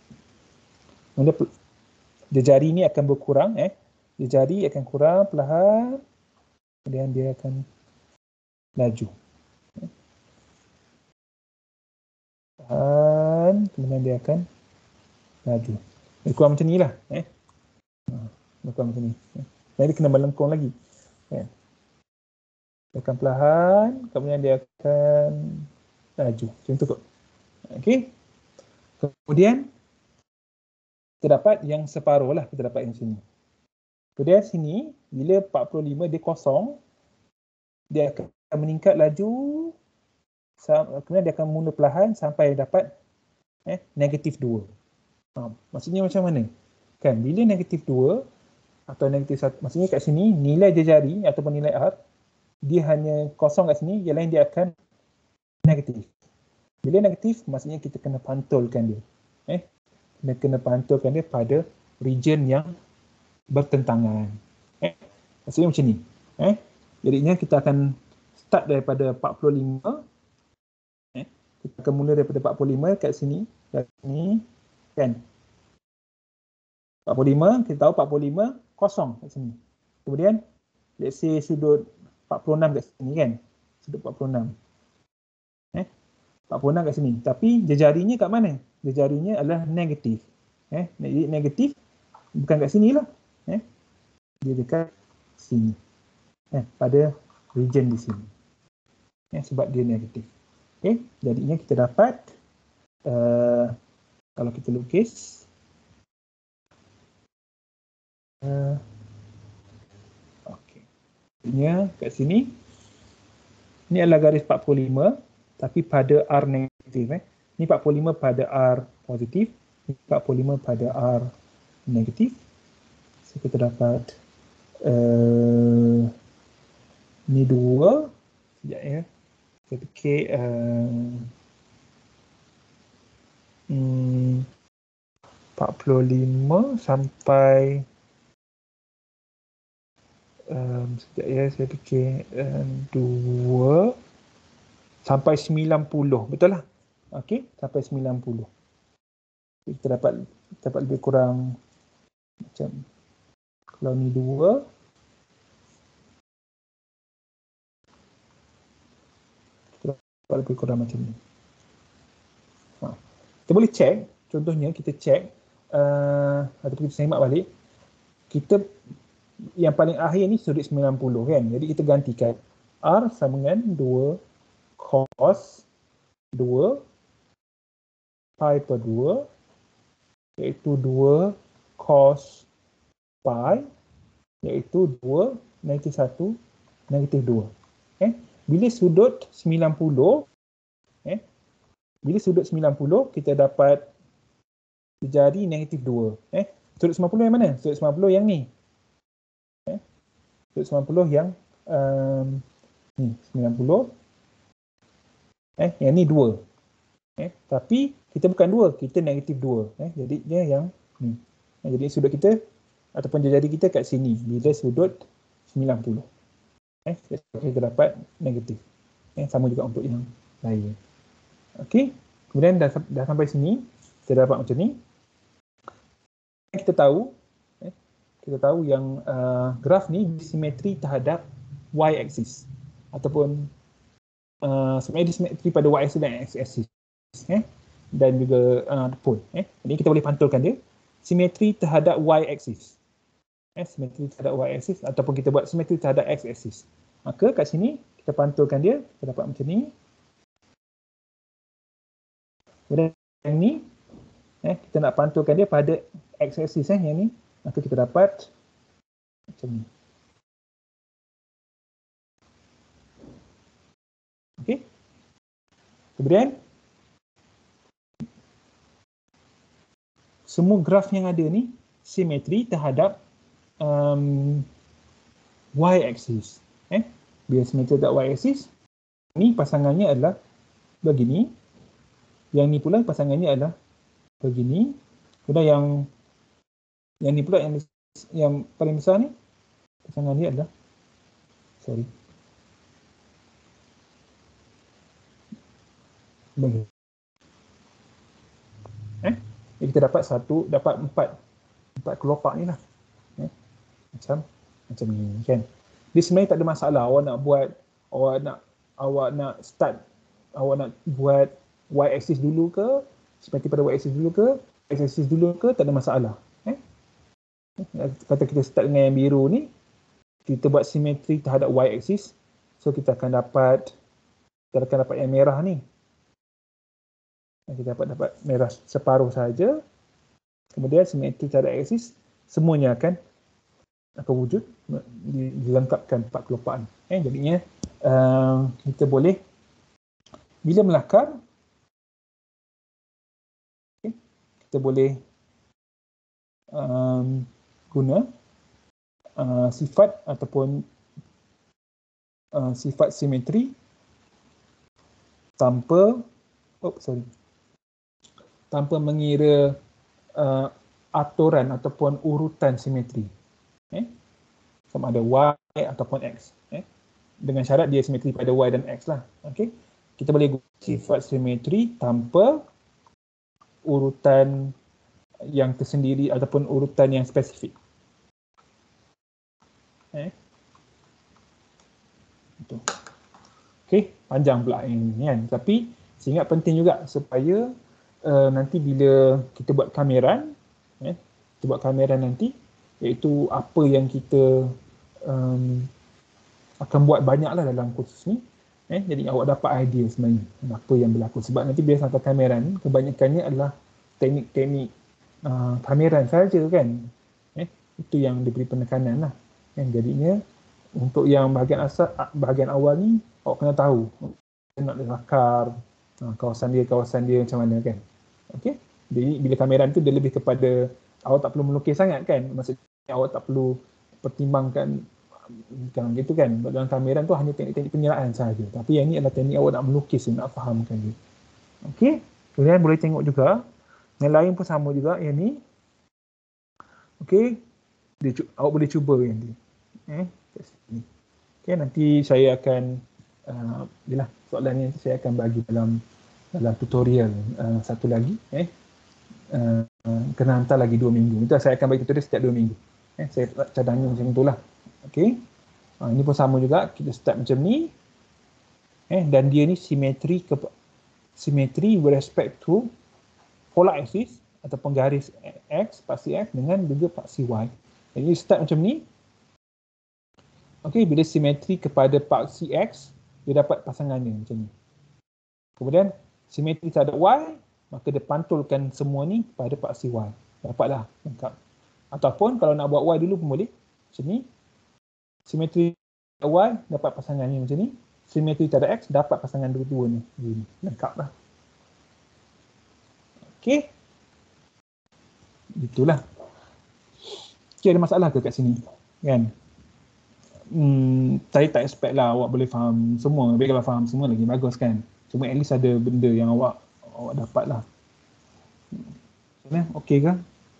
jari ni akan berkurang, jari akan kurang perlahan, kemudian dia akan laju. Dan kemudian dia akan laju. Lebih kurang macam ni lah. Lebih kurang macam ni. Dan dia kena melengkung lagi. Dia akan perlahan, kemudian dia akan laju. Macam tu kot. Okey. Kemudian, kita dapat yang separuh lah. Kita dapat yang sini. Kemudian sini, bila 45 dia kosong, dia akan meningkat laju, kemudian dia akan mula perlahan sampai dapat negatif 2. Maksudnya macam mana? Kan, bila negatif 2 atau negatif 1, maksudnya kat sini nilai jari ataupun nilai R, dia hanya kosong kat sini, yang lain dia akan negatif. Bila negatif, maksudnya kita kena pantulkan dia. Kena pantulkan dia pada region yang bertentangan. Maksudnya macam ni. Jadinya kita akan start daripada 45. Kita akan mula daripada 45 kat sini. Kat sini. Kan? 45, kita tahu 45 kosong kat sini. Kemudian, let's say sudut 46 kat sini kan? Sudut 46. 46 kat sini. Tapi jejarinya kat mana? Jejarinya adalah negatif. Jadi negatif bukan kat sini lah. Dia dekat sini. Pada region di sini. Sebab dia negatif. Jadinya kita dapat kalau kita lukis jadinya kat sini ni adalah garis 45 tapi pada R negatif. Ni 45 pada R positif, ni 45 pada R negatif. So kita dapat ni 2. Sekejap ya. Saya fikir 45 sampai sekejap ya, saya fikir 2 sampai 90, betul lah. Okey, sampai 90. Kita dapat lebih kurang macam, kalau ni 2, kita dapat lebih kurang macam ni. Kita boleh check, contohnya kita check ataupun kita semak balik, kita yang paling akhir ni sudut 90 kan. Jadi kita gantikan R sama dengan 2 cos 2 pi per 2 iaitu 2 cos pi iaitu 2 negatif 1 negatif 2. Bila sudut 90 bila sudut 90 kita dapat jari negatif 2. Sudut 90 yang mana? Sudut 90 yang ni. Sudut 90 yang ni 90. Yang ni 2. Tapi kita bukan 2, kita negatif 2. Jadi dia yang ni. Jadi sudut kita ataupun jari kita kat sini bila sudut 90. Kita dapat negatif. Sama juga untuk yang lain. Okey, kemudian dah sampai sini, kita dapat macam ni. Kita tahu yang graf ni disimetri terhadap y-axis ataupun sebenarnya disimetri pada y-axis dan x-axis, dan juga pole. Jadi kita boleh pantulkan dia simetri terhadap y-axis, simetri terhadap y-axis ataupun kita buat simetri terhadap x-axis. Maka kat sini kita pantulkan dia, kita dapat macam ni. Kemudian yang ni kita nak pantulkan dia pada x-axis yang ni, maka kita dapat macam ni. Okey. Kemudian semua graf yang ada ni simetri terhadap y-axis. Bila simetri terhadap y-axis, ni pasangannya adalah begini. Yang ni pula pasangannya adalah begini. Kemudian yang ni pula yang paling besar ni pasangan dia adalah begini. Jadi kita dapat empat kelopak ni lah. Macam ni kan. Dia sebenarnya tak ada masalah awak nak buat y-axis dulu ke, seperti pada y-axis dulu ke, x-axis dulu ke, tak ada masalah. Kata kita start dengan yang biru ni, kita buat simetri terhadap y-axis, so kita akan dapat yang merah ni. Kita dapat merah separuh saja. Kemudian simetri terhadap x-axis, semuanya akan wujud, dilengkapkan 4 kelopak ni. Jadinya kita boleh bila melakar, kita boleh guna sifat ataupun sifat simetri tanpa mengira aturan ataupun urutan simetri. Sama ada y ataupun x. Dengan syarat dia simetri pada y dan x lah. Okey. Kita boleh guna sifat simetri tanpa urutan yang tersendiri ataupun urutan yang spesifik. Okey, panjang pula ini kan. Tapi saya ingat penting juga supaya nanti bila kita buat kameran, nanti, iaitu apa yang kita akan buat banyaklah dalam kursus ni. Jadi awak dapat idea sebenarnya apa yang berlaku. Sebab nanti bila sampai kameran, kebanyakannya adalah teknik-teknik kameran saja kan. Itu yang diberi penekanan lah. Jadinya untuk yang bahagian awal ni, awak kena tahu nak lakar kawasan dia macam mana kan. Okey. Jadi bila kameran tu dia lebih kepada awak tak perlu melukis sangat kan. Maksudnya awak tak perlu pertimbangkan bukan gitu kan. Dalam kameran tu hanya teknik-teknik penyeraan sahaja. Tapi yang ni adalah teknik awak nak melukis, nak fahamkan dia. Okey. Kemudian boleh tengok juga yang lain pun sama juga yang ni. Okey. Awak boleh cuba yang ni. kat sini. Okay, nanti saya akan yalah, soalan ni saya akan bagi dalam tutorial satu lagi. Kena hantar lagi 2 minggu. Itu saya akan bagi tutorial setiap 2 minggu. Saya cadangnya macam itulah. Okay. Ini pun sama juga, kita start macam ni. Dan dia ni simetri with respect to polar axis ataupun garis X, paksi X dengan juga paksi Y. Jadi start macam ni. Okey, bila simetri kepada paksi X, dia dapat pasangannya macam ni. Kemudian simetri terhadap Y, maka dia pantulkan semua ni pada paksi Y. Dapatlah lengkap. Ataupun kalau nak buat Y dulu pun boleh. Macam ni. Simetri Y dapat pasangannya macam ni. Simetri terhadap X dapat pasangan dua-dua ni. Lengkap lah. Okey. Itulah. Okay, ada masalah ke kat sini? Kan? Saya tak expect lah awak boleh faham semua. Tapi kalau faham semua lagi bagus kan? Cuma at least ada benda yang awak dapat lah. Okey ke?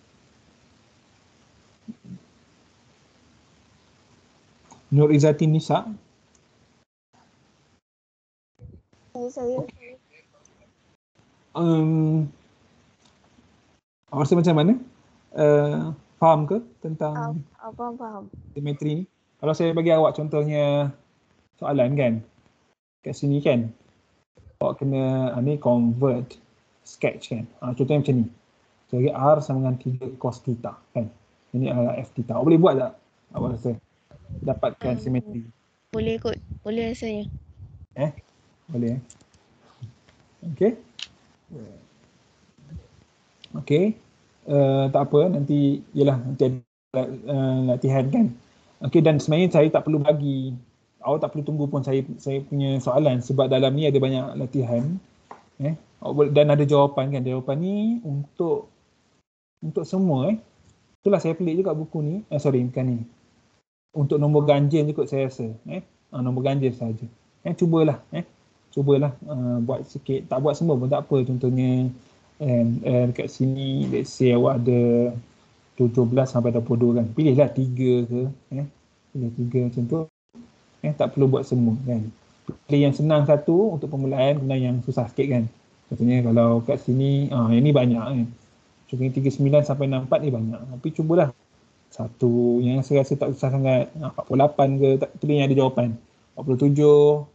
Nur Izzati Nisa. Saya. Awak rasa macam mana? Faham ke tentang Faham. simetri ni? Kalau saya bagi awak contohnya soalan kan, kat sini kan, awak kena ni convert sketch kan. Contohnya macam ni. Jadi R sama dengan 3 cos theta kan. Ini adalah F theta. Awak boleh buat tak? Awak rasa dapatkan simetri? Boleh kot. Boleh rasanya. Boleh. Okey. Okey. Tak apa, nanti ada latihan kan. Okey, dan sebenarnya saya tak perlu bagi, awak tak perlu tunggu pun saya punya soalan sebab dalam ni ada banyak latihan. Dan ada jawapan kan. Jawapan ni untuk semua Itulah saya pelik juga buku ni. Bukan ni. Untuk nombor ganjil je kot saya rasa. Nombor ganjil saja. Cubalah buat sikit. Tak buat semua pun tak apa. Contohnya dekat sini let's say awak ada 17 sampai 22 kan. Pilihlah 3 ke. Pilih 3 macam tu. Tak perlu buat semua kan. Pilih yang senang satu untuk permulaan, kemudian yang susah sikit kan. Contohnya kalau kat sini, yang ni banyak kan. Contohnya 39 sampai 64 ni banyak. Tapi cubalah satu yang saya rasa tak susah sangat. 48 ke, tak pilih yang ada jawapan. 47.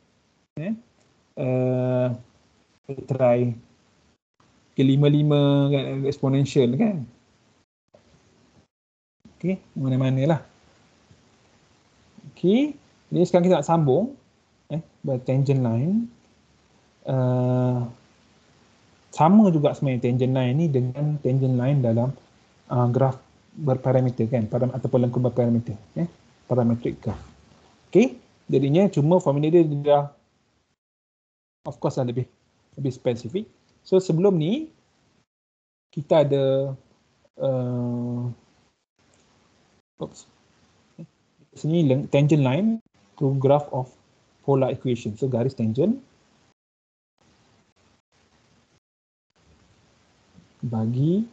Try ke 55 kan, exponential kan. Okey, mana-mana lah. Okey, jadi sekarang kita nak sambung tangent line. Sama juga sebenarnya tangent line ni dengan tangent line dalam graf berparameter kan, ataupun lengkung berparameter, parametric graph. Okey, jadinya cuma formula dia dah of course lah lebih spesifik. So sebelum ni kita ada sini tangent line to graph of polar equation. So garis tangent bagi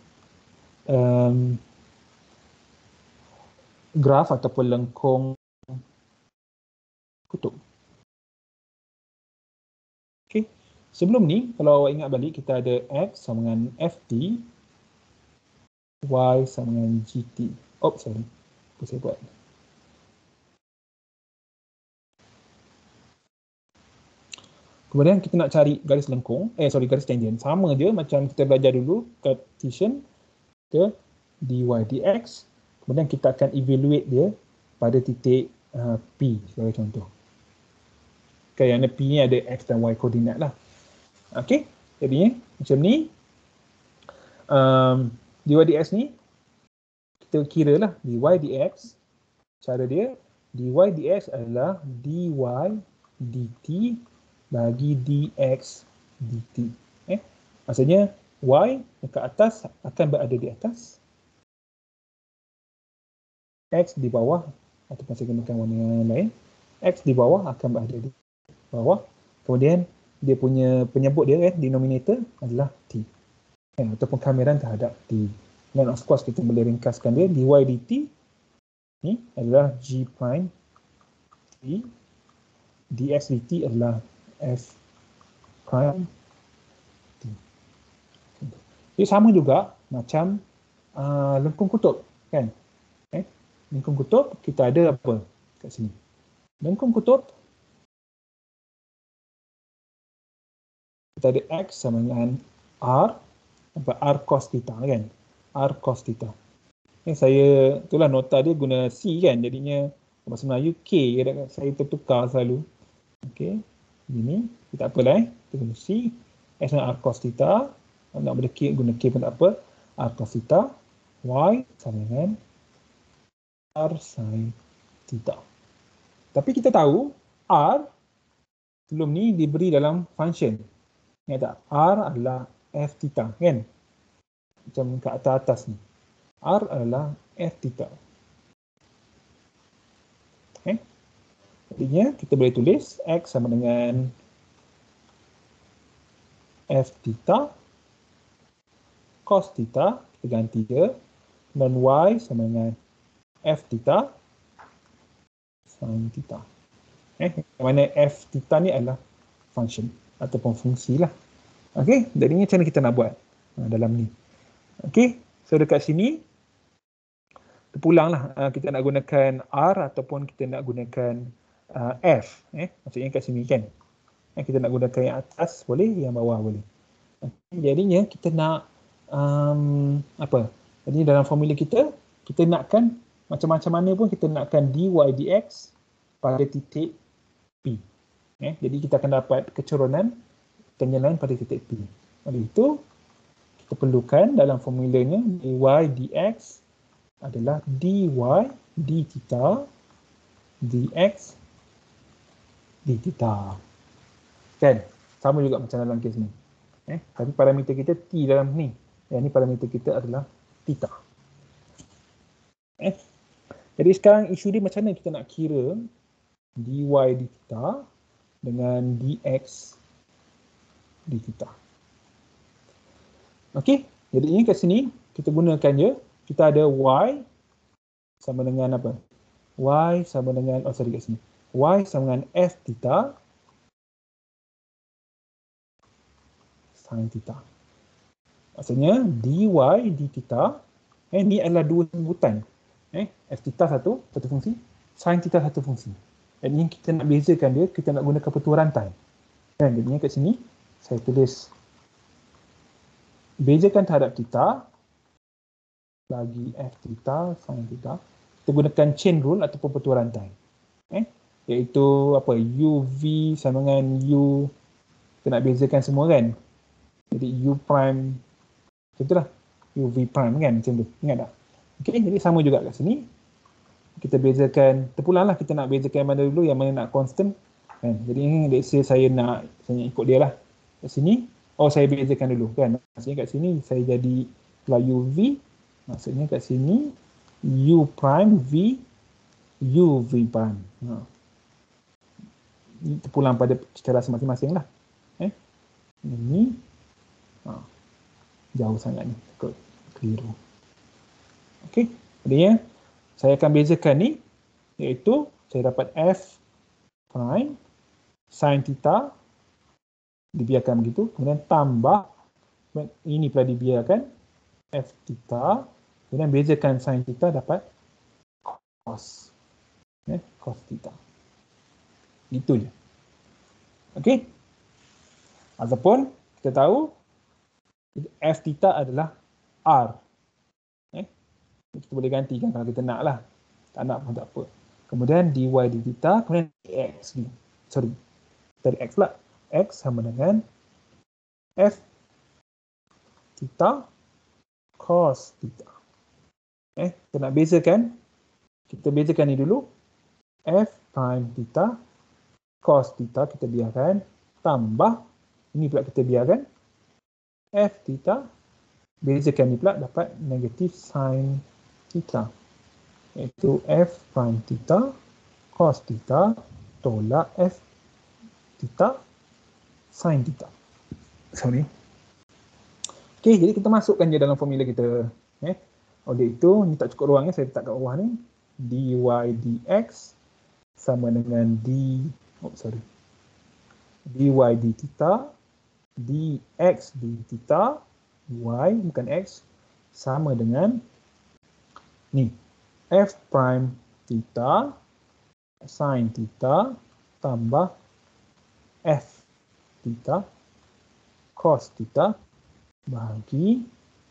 graf ataupun lengkung kutub. Okey. Sebelum ni kalau awak ingat balik, kita ada X sama dengan FT, Y sama dengan GT. Sorry. Apa saya buat? Kemudian kita nak cari garis lengkung, garis tangent. Sama je macam kita belajar dulu Cartesian ke dy dx. Kemudian kita akan evaluate dia pada titik P sebagai contoh. Yang P ni ada X dan Y koordinat lah. Okey, jadinya macam ni. Dy dx ni kita kira lah dy dx. Cara dia dy dx adalah dy dt bagi dx dt. Maksudnya y dekat atas akan berada di atas, x di bawah, ataupun saya gunakan warna yang lain, x di bawah akan berada di bawah. Kemudian dia punya penyebut dia denominator adalah t, ataupun kameran terhadap t. Dan of course kita boleh ringkaskan dia dy dt ni adalah g prime dx dt adalah f prime t. Jadi sama juga macam lengkung kutub, kan? Lengkung kutub kita ada apa kat sini? Lengkung kutub kita ada x sama dengan r, r cos theta, kan? R cos theta. Saya itulah nota dia guna C kan, jadinya bahasa Melayu K, saya tertukar selalu. Okey, ini tak apalah kita guna C, S dengan R cos theta, nak benda K guna K pun tak apa, R cos theta, Y sama dengan R sin theta. Tapi kita tahu R sebelum ni diberi dalam function. Ingat tak? R adalah F theta, kan? Macam kat atas ni. R adalah F theta. Okay. Artinya kita boleh tulis X sama dengan F theta cos theta, kita ganti dia, dan Y sama dengan F theta sin theta. Yang mana F theta ni adalah function ataupun fungsi lah. Okey, jadinya macam mana kita nak buat dalam ni. Okey, so dekat sini terpulanglah kita nak gunakan R ataupun kita nak gunakan F. Maksudnya kat sini kan. Kita nak gunakan yang atas boleh, yang bawah boleh. Jadinya kita nak apa? Jadi dalam formula kita nakkan macam-macam mana pun kita nakkan dy dx pada titik P. Jadi kita akan dapat kecerunan penyalaan pada titik P. Oleh itu, kita perlukan dalam formulanya dy dx adalah dy d theta dx d theta. Kan? Sama juga macam dalam kes ni. Tapi parameter kita t dalam ni. Yang ni parameter kita adalah theta. Jadi sekarang isu dia macam mana kita nak kira dy d theta dengan dx d theta. Okey, jadi ini kat sini kita gunakan je. Kita ada y sama dengan apa? Y sama dengan, kat sini. Y sama dengan f theta sin theta. Maksudnya dy d theta ni adalah dua sebutan. F theta satu fungsi, sin theta satu fungsi. Dan ini kita nak bezakan dia, kita nak gunakan petua rantai. Dan jadinya kat sini saya tulis bezakan terhadap theta bagi f theta sin theta. Kita gunakan chain rule ataupun petua rantai. Iaitu apa? UV sama dengan U. Kita nak bezakan semua kan. Jadi U prime macam itulah. UV prime kan macam tu. Ingat tak? Okey, jadi sama juga kat sini. Kita bezakan, terpulanglah kita nak bezakan yang mana dulu, yang mana nak constant. Kan? Jadi let's say saya nak ikut dia lah. Kat sini, saya bezakan dulu kan. Maksudnya kat sini saya jadi UV. Maksudnya kat sini U prime V UV prime. Ini terpulang pada cara masing-masing lah. Ini jauh sangat ni, takut keliru. Okey, jadinya saya akan bezakan ni, iaitu saya dapat F prime sin theta dibiarkan begitu, kemudian tambah ini pula dibiarkan F theta, kemudian bezakan sin theta dapat cos cos theta. Itu je. Okey. Ataupun kita tahu F theta adalah R. Kita boleh gantikan kalau kita nak lah. Tak nak pun tak apa. Kemudian dy d theta, kemudian x. Sorry. Dari x pula. X sama dengan F theta cos theta. Kita nak bezakan. Kita bezakan ni dulu. F prime theta cos theta kita biarkan. Tambah. Ini pula kita biarkan. F theta. Bezakan ni pula dapat negatif sin theta. Iaitu F prime theta cos theta tolak F theta sin theta. Sorry. Okey, jadi kita masukkan je dalam formula kita. Oleh itu, ni tak cukup ruang saya letak kat bawah ni. Dy dx sama dengan dy d theta, dx d theta, y bukan x, sama dengan ni, f prime theta sin theta tambah f theta cos theta bahagi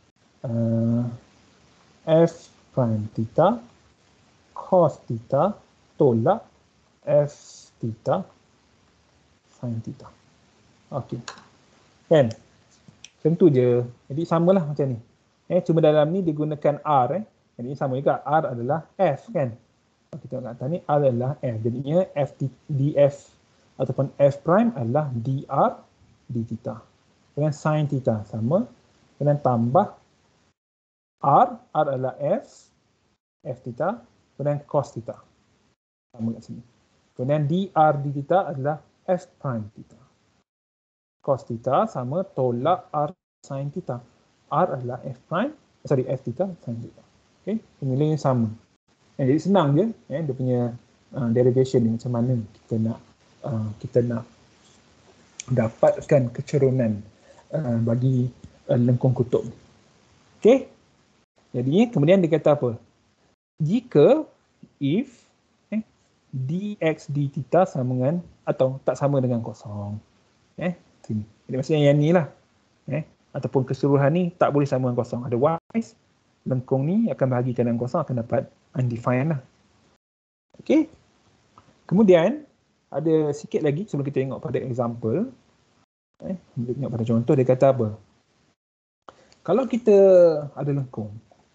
f prime theta cos theta tolak f theta sin theta. Okey. Kan? Macam tu je. Jadi samalah macam ni. Cuma dalam ni digunakan R. Jadi sama juga. R adalah F kan. Kita tengok kat atas ni R adalah F. Jadinya F df ataupun F prime adalah dr d theta. Dengan sin theta sama. Dengan tambah R adalah F theta. Kemudian cos theta. Sama kat sini. Kemudian dr d theta adalah F prime theta. Cos theta sama tolak R sin theta. R adalah F theta sin theta. Okey, nilainya sama. Jadi senang je dia punya derivation ni macam mana kita nak dapatkan kecerunan bagi lengkung kutub. Okey. Jadi kemudian dia kata apa? Jika if dx d theta sama dengan atau tak sama dengan kosong. Sini. Jadi maksudnya yang ni lah. Ataupun keseluruhan ni tak boleh sama dengan kosong. Otherwise, lengkung ni akan bahagikan dengan kosong akan dapat undefined lah. Okey. Kemudian, ada sikit lagi sebelum kita tengok pada example. Kita tengok pada contoh, dia kata apa? Kalau kita ada lengkung.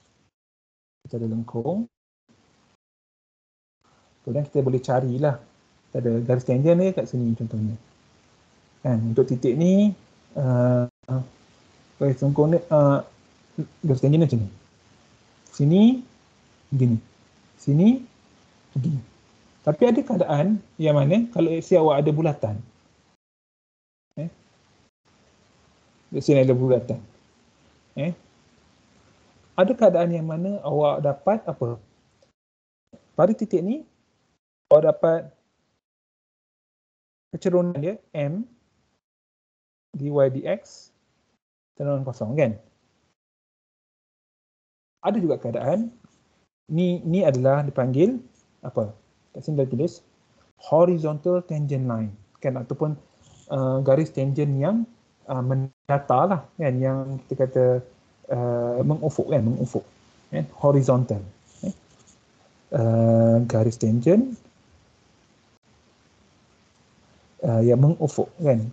Kemudian kita boleh carilah. Kita ada garis tangent ni kat sini contohnya. Untuk titik ni, garis lengkung ni, garis tangent macam ni. Sini, begini. Sini, begini. Tapi ada keadaan yang mana kalau awak ada bulatan. Di sini ada bulatan. Ada keadaan yang mana awak dapat apa? Pada titik ni, awak dapat kecerunan dia, M dy dx dengan kosong kan? Ada juga keadaan ni adalah dipanggil apa? Kat sini dah tulis horizontal tangent line kan, ataupun garis tangent yang mendatar lah kan, yang kita kata mengufuk kan, horizontal. Garis tangent yang mengufuk kan.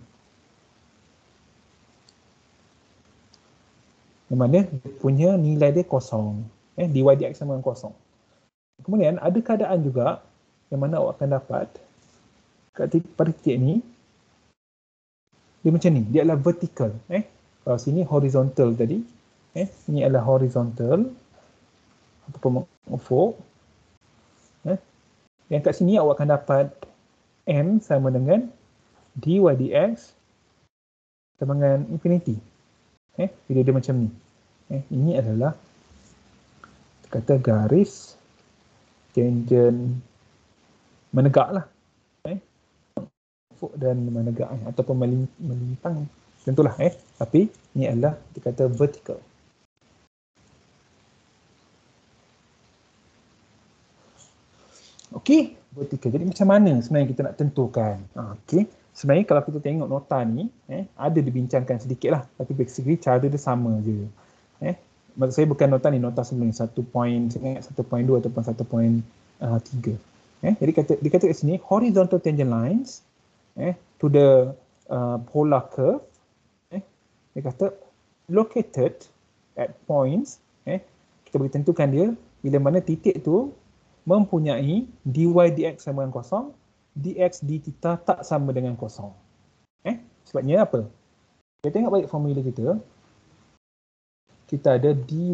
Yang mana dia punya nilai dia kosong. Dy dx sama dengan kosong. Kemudian ada keadaan juga yang mana awak akan dapat pada titik ni, dia macam ni, dia adalah vertical. Kalau sini horizontal tadi, ini adalah horizontal ataupun mengufuk. Yang kat sini awak akan dapat M sama dengan dy dx sama dengan infinity. Bila dia macam ni. Ini adalah kita kata garis tangent menegak lah. Ufuk dan menegak ataupun melintang. Tentulah tapi ini adalah kita kata vertical. Okey, vertical. Jadi macam mana sebenarnya kita nak tentukan? Okey. Sebenarnya kalau kita tengok nota ni, ada dibincangkan sedikit lah. Tapi basically cara dia sama je. Maksud saya bukan nota ni, nota sebelum ni. 1.2 ataupun 1.3. Jadi dia kata kat sini, horizontal tangent lines to the polar curve, dia kata located at points, kita boleh tentukan dia bila mana titik tu mempunyai dy dx sama dengan kosong, dx d theta tak sama dengan kosong. Sebabnya apa? Kita tengok balik formula kita. Kita ada dy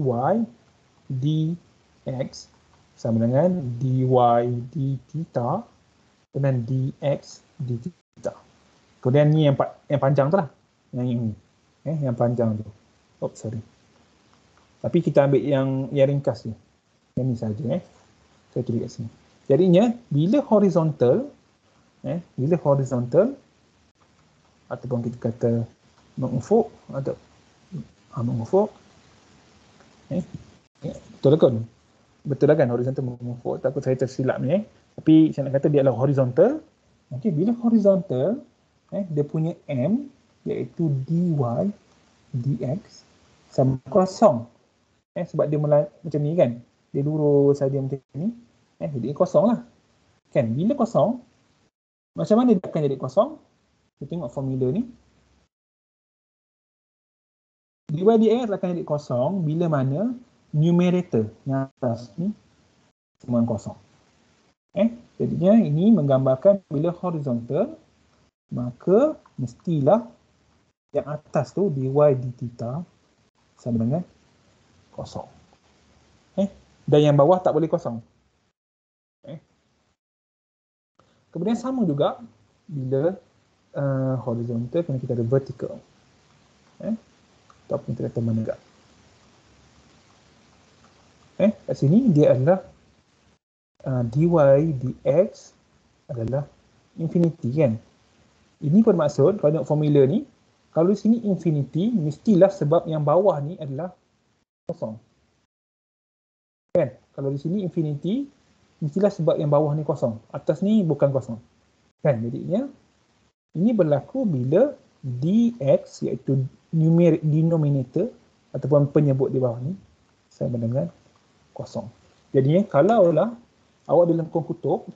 dx sama dengan dy d theta dan dx d theta. Kemudian ni yang panjang tu lah. Yang ini. Yang panjang tu. Tapi kita ambil yang ringkas ni. Yang ni saja. Saya tulis kat sini. Jadinya bila horizontal, ataupun kita kata mengufuk atau mengufuk, betul kan? Betul lah kan horizontal mengufuk, takut saya tersilap ni. Tapi saya nak kata dia adalah horizontal. Okey, bila horizontal, dia punya M iaitu dy dx sama kosong. Sebab dia macam ni kan, dia lurus saja macam ni, jadi kosong lah kan. Bila kosong, macam mana dia akan jadi kosong? Kita tengok formula ni, dy dx akan jadi kosong bila mana numerator yang atas ni semua kosong. Jadinya ini menggambarkan bila horizontal, maka mestilah yang atas tu dy d theta sama dengan kosong. Dan yang bawah tak boleh kosong. Kemudian sama juga bila horizontal, kena kita ada vertical. Ataupun kita kata menegak. Kat sini dia adalah dy dx adalah infinity kan. Ini bermaksud kalau tengok formula ni, kalau di sini infinity, mestilah sebab yang bawah ni adalah kosong. Kan? Kalau di sini infinity, mestilah sebab yang bawah ni kosong. Atas ni bukan kosong. Kan? Jadinya, ini berlaku bila dx iaitu numeric denominator ataupun penyebut di bawah ni sama dengan kosong. Jadinya, kalaulah awak ada lengkung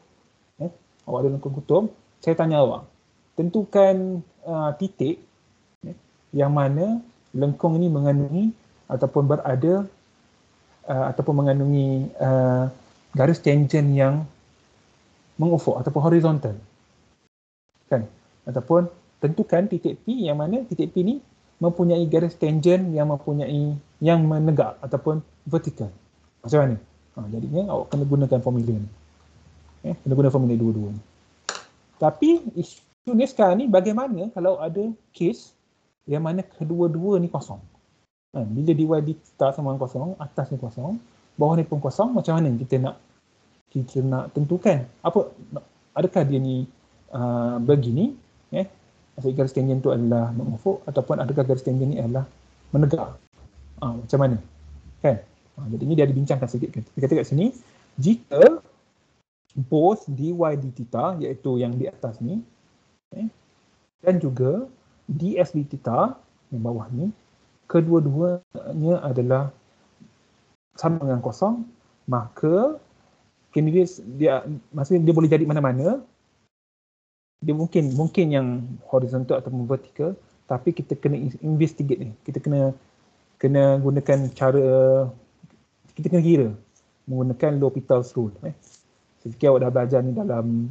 kutub, saya tanya awak, tentukan titik yang mana lengkung ini mengandungi ataupun berada ataupun mengandungi garis tangent yang mengufuk ataupun horizontal. Kan? Ataupun tentukan titik P yang mana titik P ni mempunyai garis tangent yang menegak ataupun vertikal. Macam mana? Jadinya awak kena gunakan formula ni. Kena guna formula dua-dua ni. Tapi isu ni sekarang ni bagaimana kalau ada case yang mana kedua-dua ni kosong. Bila dy dtheta sama dengan kosong, atas ni kosong, bawah ni pun kosong, macam mana kita nak tentukan? Adakah dia ni begini, maksud garis tangent tu adalah mengufuk, ataupun adakah garis tangent ni adalah menegak? Macam mana? Kan? Jadi ni dia dibincangkan sikit. Kita kata kat sini, jika both dy dtheta, iaitu yang di atas ni, dan juga ds dtheta yang bawah ni, kedua-duanya adalah sama dengan kosong, maka maksudnya dia boleh jadi mana-mana. Dia mungkin yang horizontal ataupun vertical, tapi kita kena investigate ni. Kita kena gunakan cara, kita kena kira menggunakan L'Hopital's rule. Saya fikir awak dah belajar ni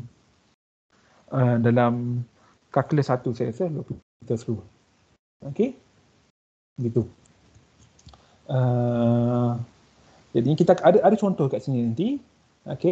dalam kalkulus 1 saya rasa, L'Hopital's rule. Okey, gitu. Jadi kita ada contoh kat sini nanti. Okey,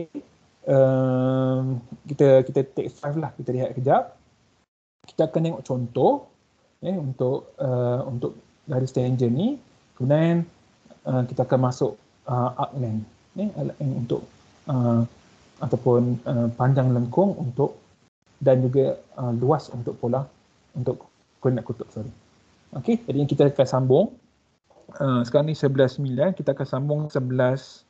kita take 5 lah, kita lihat kejap. Kita akan tengok contoh untuk garis tangent ni. Kemudian kita akan masuk arc length, untuk ataupun panjang lengkung untuk, dan juga luas untuk pola, untuk koordinat kutub. Okey, jadi kita akan sambung. Sekarang ni 11.9, kita akan sambung 11.16.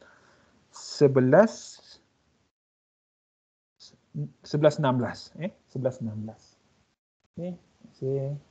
Okey, terima kasih.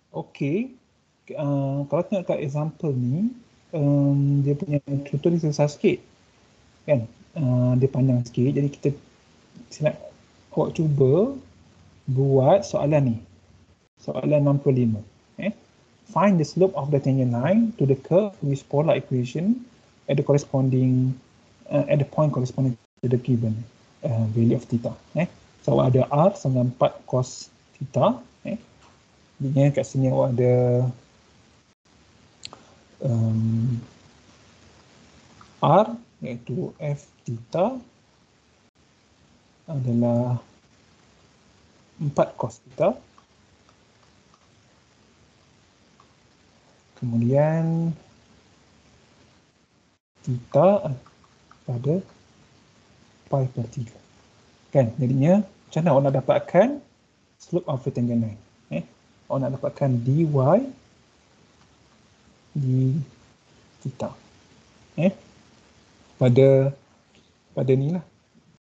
Okey. Kalau tengok kat example ni, dia punya contoh dia susah sikit. Kan? Dia panjang sikit. Jadi kita nak awak cuba buat soalan ni. Soalan 65. Find the slope of the tangent line to the curve with polar equation at the corresponding at the point corresponding to the given value of theta. So awak ada R sama 4 cos theta. Jadi kat sini awak ada R iaitu F theta adalah 4 cos theta. Kemudian theta pada pi per 3. Kan? Jadinya macam mana awak nak dapatkan slope of the tangent line? Awak nak dapatkan dy di theta. Pada ni lah.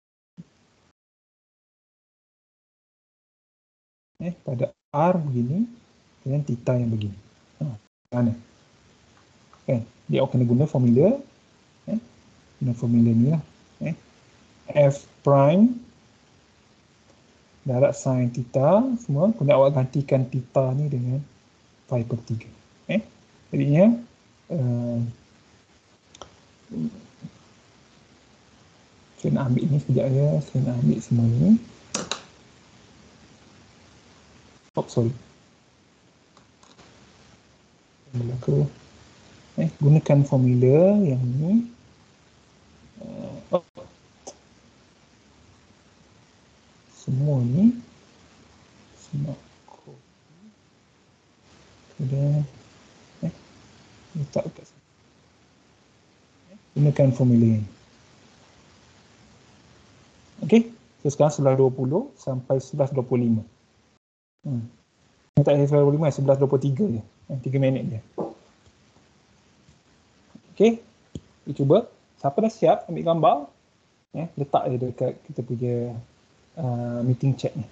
Pada R begini dengan theta yang begini. Mana? Kan? Dia awak kena guna formula. Guna formula ni lah. F prime darab sin theta semua. Kemudian awak gantikan theta ni dengan pi per 3. Jadinya saya nak ambil ni sekejap ya. Saya nak ambil semua ni. Sorry. Gunakan formula yang ni. Semua ni semua kemudian letak kat sini. Gunakan formula ini. Okey, so sekarang 11.20 sampai 11.25. Tak 11.25, 11.23 je. 3 minit je. Okey, kita cuba. Siapa dah siap ambil gambar, letak je dekat kita punya meeting chat ni.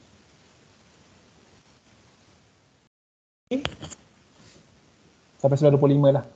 Okay. Sampai 11.25 lah.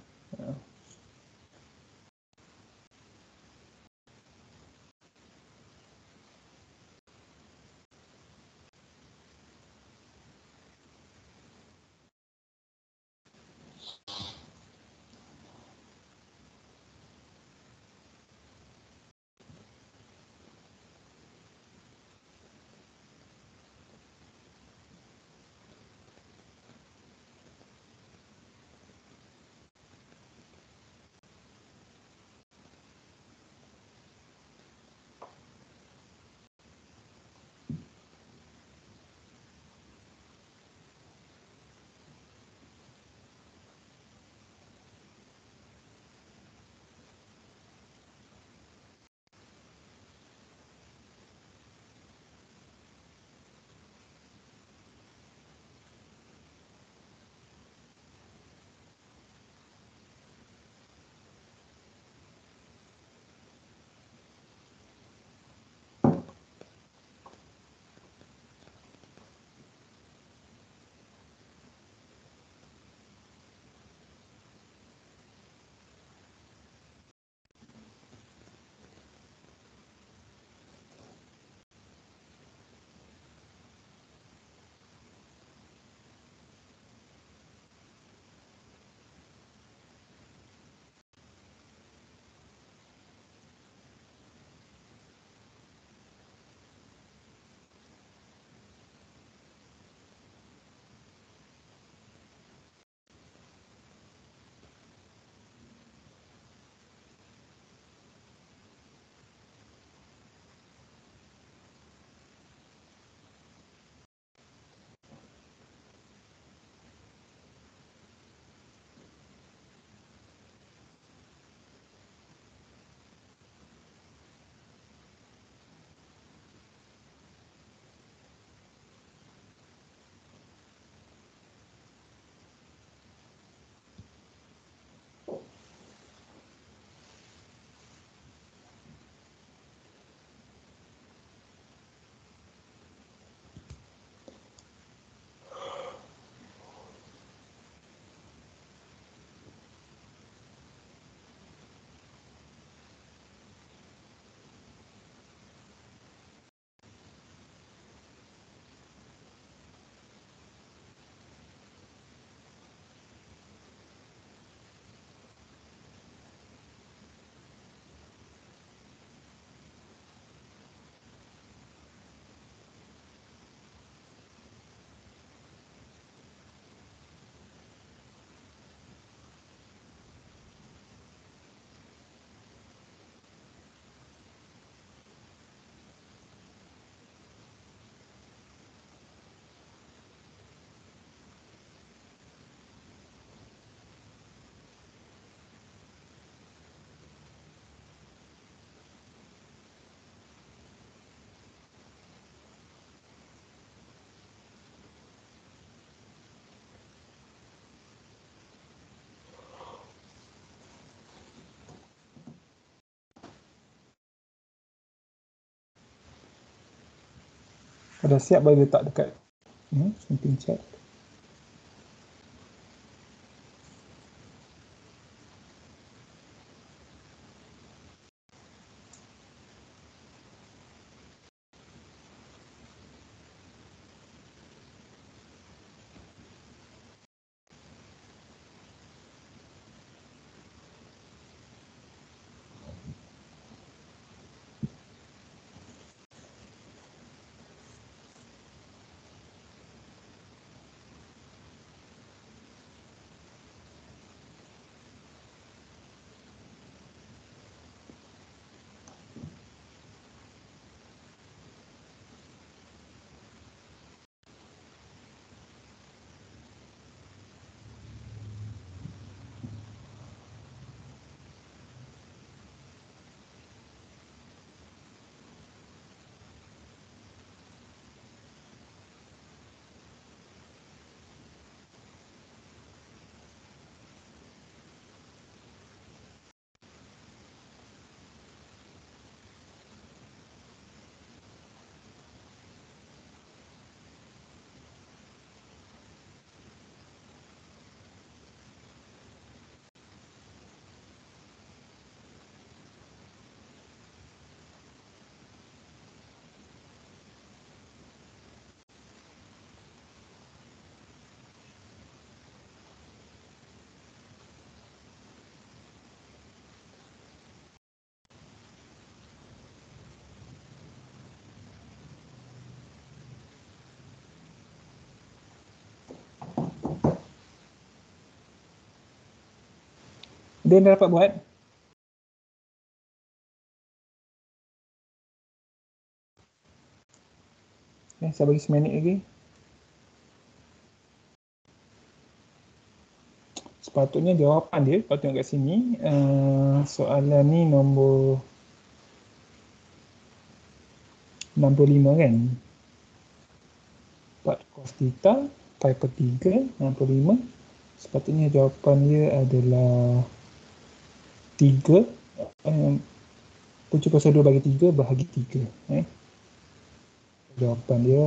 Dah siap baru letak dekat samping chat. Dia dah dapat buat? Saya bagi 1 minit lagi. Sepatutnya jawapan dia, kalau tengok kat sini, soalan ni nombor 65 kan? 4 cos theta, pi per 3, 65. Sepatutnya jawapan dia adalah 3, punca kuasa 2 bagi 3 bahagi 3. Jawapan dia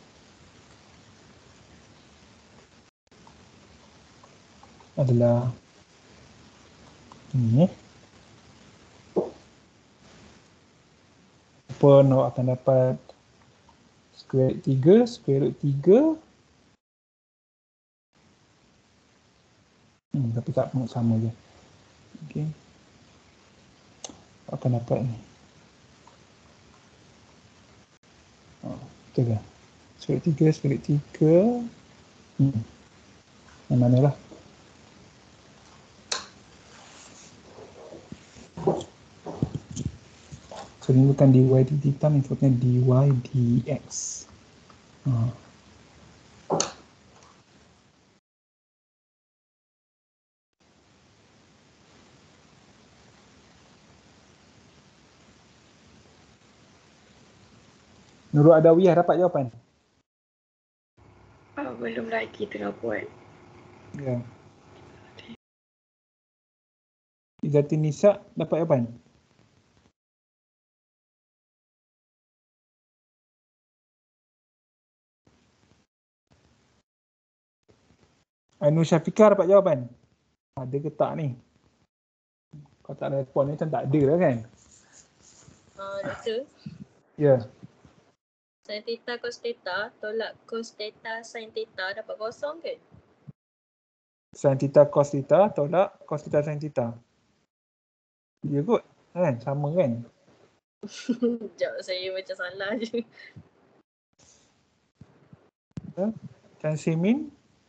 adalah ni. Ataupun awak akan dapat square root 3, square root 3. Tapi tak sama je. Okey. Akan dapat ni. Betul ke? Square root 3, square root 3. Yang manalah? So ni bukan dy dθ, ni sebutnya dy dx. Nurul Adawiyah dapat jawapan? Belum lagi tengah buat. Ya. Izzati Nisa dapat jawapan? Ainul Syafiqah dapat jawapan? Ada ke tak ni? Kalau tak respon ni macam tak ada lah kan? Doktor, Ya. sin theta cos theta tolak cos theta sin theta dapat kosong ke? Sin theta cos theta tolak cos theta sin theta. Ya kot. Kan? Sama kan? Sekejap, saya macam salah je. Tan Simin?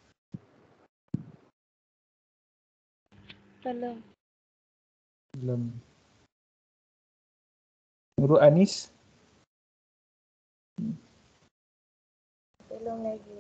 Belum. Belum. Nurul Anis? Belum lagi.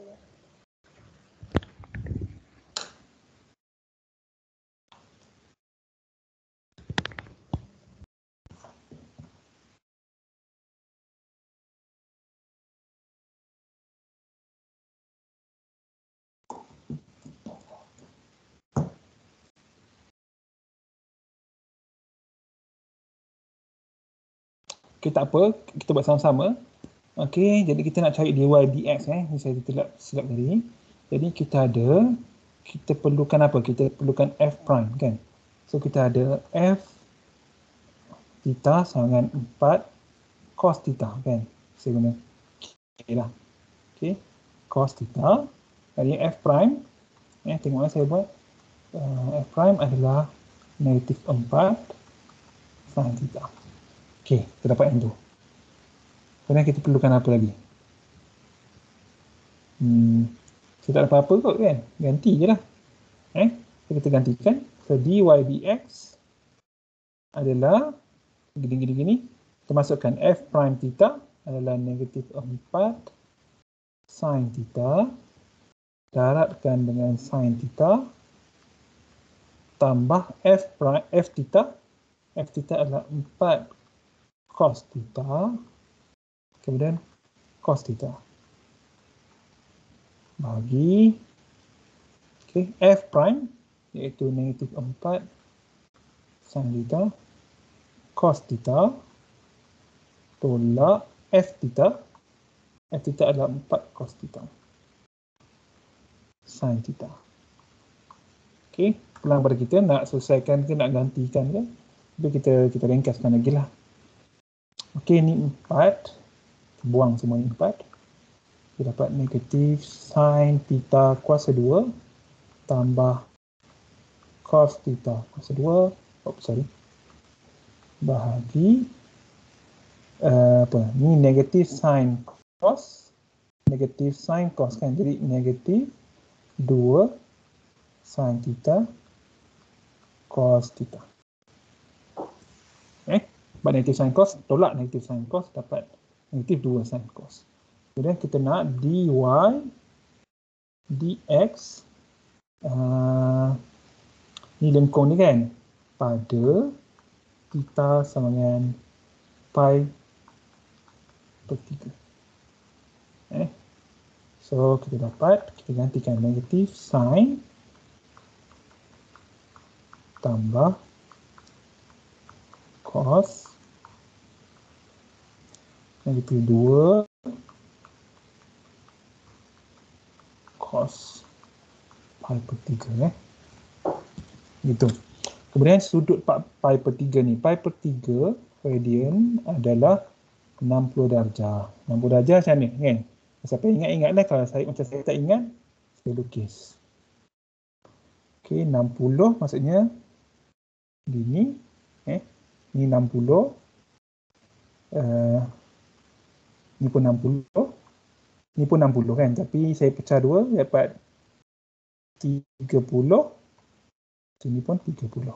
Okay, tak apa. Kita buat sama-sama. Okey, jadi kita nak cari dy dx ni saya silap tadi. Jadi kita perlukan apa? Kita perlukan f prime kan. So kita ada f theta sama dengan 4 cos theta kan. Saya guna okeylah. Okey. Cos theta. Jadi f prime tengok saya buat f prime adalah negatif 4 sin theta. Okey, kita dapat yang tu. Kemudian kita perlukan apa lagi? Kita tak ada apa-apa kot kan? Ganti je lah. So, kita gantikan. So, dy dx adalah gini. Kita masukkan f prime theta adalah negatif 4 sin theta darabkan dengan sin theta tambah f theta. F theta adalah 4 cos theta kemudian cos theta bagi f prime iaitu negatif 4 sin theta cos theta tolak f theta. F theta adalah 4 cos theta sin theta. Okey, pulang pada kita nak selesaikan ke nak gantikan ke. Jadi kita ringkaskan lagi lah. Okey, ni 4. Buang semua ni 4. Kita dapat negatif sin theta kuasa 2 tambah cos theta kuasa 2. Bahagi ni negatif sin cos kan. Jadi negatif 2 sin theta cos theta. Buat negatif sin cos, tolak negatif sin cos, dapat negatif 2 sin cos. Kemudian kita nak dy dx ni lengkung ni kan pada theta sama dengan pi per 3. So kita gantikan negatif sin tambah cos negatif 2 cos pi per 3 gitu. Kemudian sudut pi per 3 ni, pi per 3 radian adalah 60 darjah. 60 darjah macam ni kan. Siapa ingat-ingatlah, kalau saya tak ingat, saya lukis. Okey, 60 maksudnya gini, ni 60, ni pun 60, ni pun 60 kan, tapi saya pecah 2 dapat 30, sini pun 30.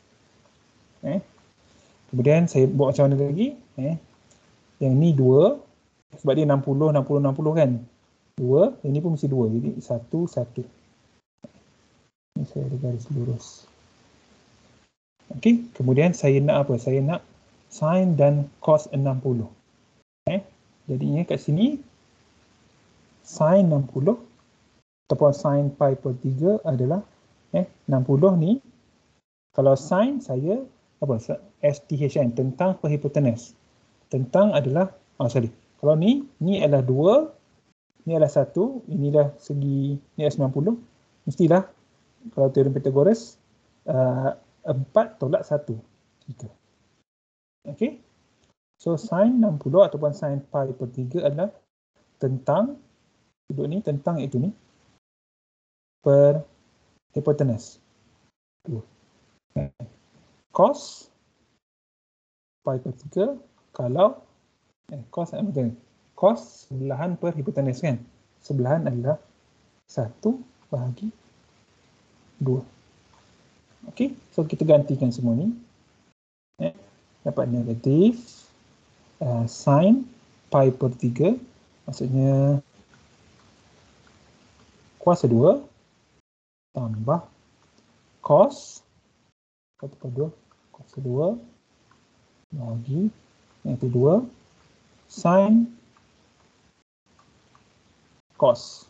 Kemudian saya buat macam mana lagi? Yang ni 2, sebab dia 60 kan. 2, yang ni pun mesti 2. Jadi 1. Ini saya ada garis lurus. Okey, kemudian saya nak apa? Saya nak sin dan cos 60. Jadinya kat sini sin 60 ataupun sin pi per 3 adalah 60 ni, kalau sin saya apa? STHN, tentang per hipotenus. Tentang adalah kalau ni adalah 2, ni adalah 1, inilah segi, ni adalah 90, mestilah kalau teorem Pythagoras 4 tolak 1, 3. Okey. So sin 60 ataupun sin pi per 3 adalah tentang sudut ni, tentang itu ni per hipotenus 2. Cos pi per 3 kalau cos sebelahan per hipotenus kan. Sebelahan adalah 1 bahagi 2. Okey, so kita gantikan semua ni. Dapat negatif sin pi per 3 maksudnya kuasa 2 tambah cos per 2 kuasa 2 bagi negatif 2 sin cos.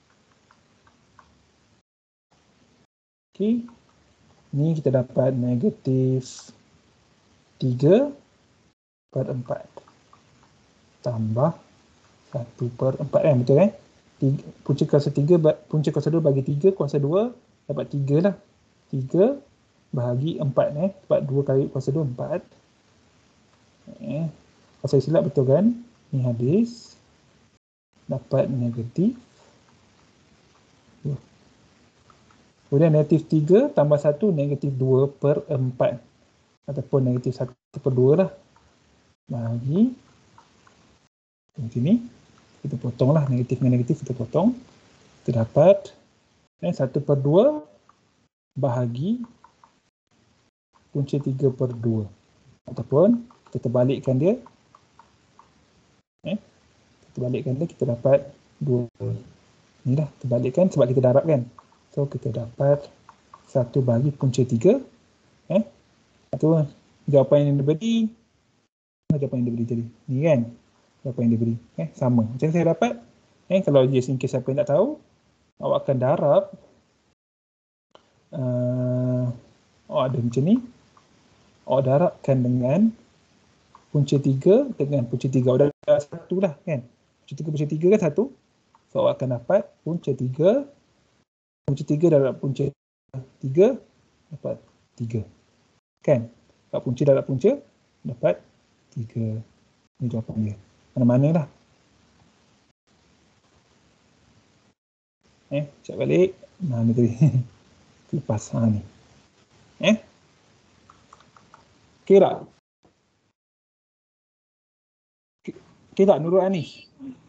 Okey, ni kita dapat negatif 3 per 4 tambah 1/4 kan, betul kan? Punca kuasa 3, punca kuasa 2 bagi 3 kuasa 2 dapat 3 lah. 3 bahagi 4 sebab 2 kali kuasa 2 4. Kalau saya silap betul kan? Ni habis. Dapat negatif. Kemudian negatif 3 tambah 1 negatif 2/4 ataupun negatif 1/2 lah. Bahagi macam ni. Kita potonglah negatif dengan negatif, kita potong. Kita dapat 1/2 bahagi punca 3/2 ataupun kita balikkan dia. Kita balikkan dia, kita dapat 2. Ni dah terbalikkan sebab kita darab kan. So kita dapat 1 bahagi punca 3. Itu jawapan yang diberi. Jawapan yang diberi tadi. Ni kan jawapan yang diberi. Sama. Macam saya dapat. Kalau just in case siapa yang tak tahu, awak akan darab. Ada macam ni. Awak darabkan dengan punca 3 dengan punca 3. Awak darab 1 lah kan. Punca 3 kan 1. So awak akan dapat punca 3. Punca 3 darab punca 3 dapat 3. Kan? Dapat punca darab punca dapat 3. Ini jawapan dia. Mana-mana lah. Cek balik. Mana tadi? Lepas. Ni. Okay tak? Okay tak Nurul Anis?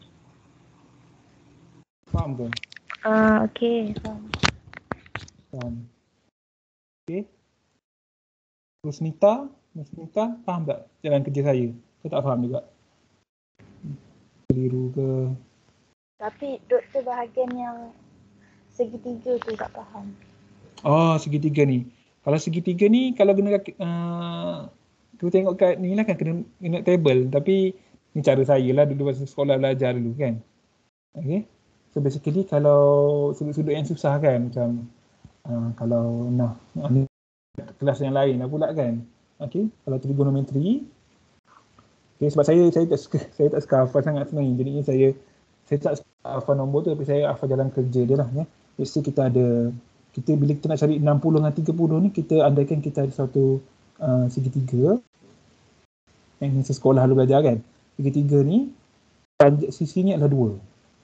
Faham ke? Okey. Faham. Okay. Rusnita faham tak jalan kerja saya? Saya tak faham juga. Keliru ke? Tapi doktor bahagian yang segitiga tu tak faham. Oh, segitiga ni. Kalau segitiga ni, kalau guna kita tengok kat ni lah kan, kena table. Tapi ni cara saya lah dulu masa sekolah belajar dulu kan. Okay. So basically kalau sudut-sudut yang susah kan, macam kalau ni kelas yang lain lah pula kan. Okay. Kalau trigonometri. Okay, sebab saya tak suka hafal sangat sebenarnya. Jadi saya tak suka hafal nombor tu, tapi saya hafal jalan kerja dia lah. Mesti bila kita nak cari 60 dengan 30 ni, kita andaikan kita ada satu segitiga yang sekolah dulu belajar kan. Segitiga ni sisi ni adalah 2.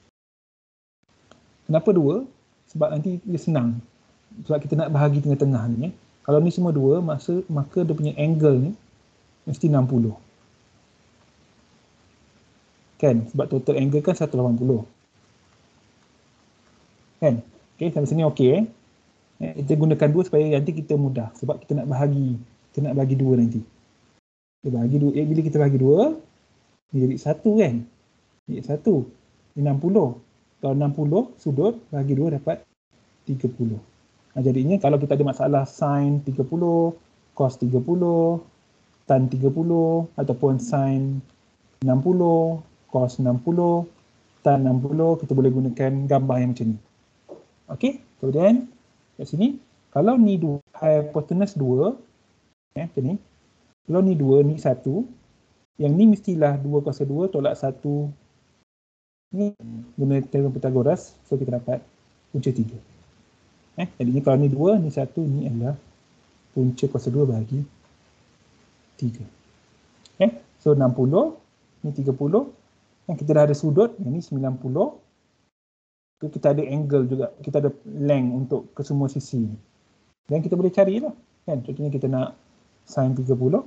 Kenapa 2? Sebab nanti dia senang. Sebab kita nak bahagi tengah-tengah ni. Kalau ni semua 2, maka dia punya angle ni mesti 60. Kan? Sebab total angle kan 180. Kan? Okay, sampai sini okey. Kita gunakan 2 supaya nanti kita mudah. Sebab kita nak bagi 2 nanti. Kita bagi 2. Bila kita bagi 2, dia jadi 1 kan? Jadi 1. Ini 60. Kalau 60 sudut, bagi 2 dapat 30. Jadinya kalau kita ada masalah sin 30, cos 30, tan 30, ataupun sin 60, cos 60, tan 60, kita boleh gunakan gambar yang macam ni. Okey, kemudian kat sini, kalau ni 2, hypotenuse 2, macam ni. Kalau ni 2, ni 1, yang ni mestilah 2 kuasa 2 tolak 1. Ni guna teorem Pythagoras, so kita dapat punca 3. Jadinya kalau ni 2, ni 1, ni adalah punca kuasa 2 bahagi 3. So 60, ni 30. Kita dah ada sudut, yang ni 90. Kita ada angle juga, kita ada length untuk ke semua sisi. Dan kita boleh carilah. Kan? Contohnya kita nak sin 30.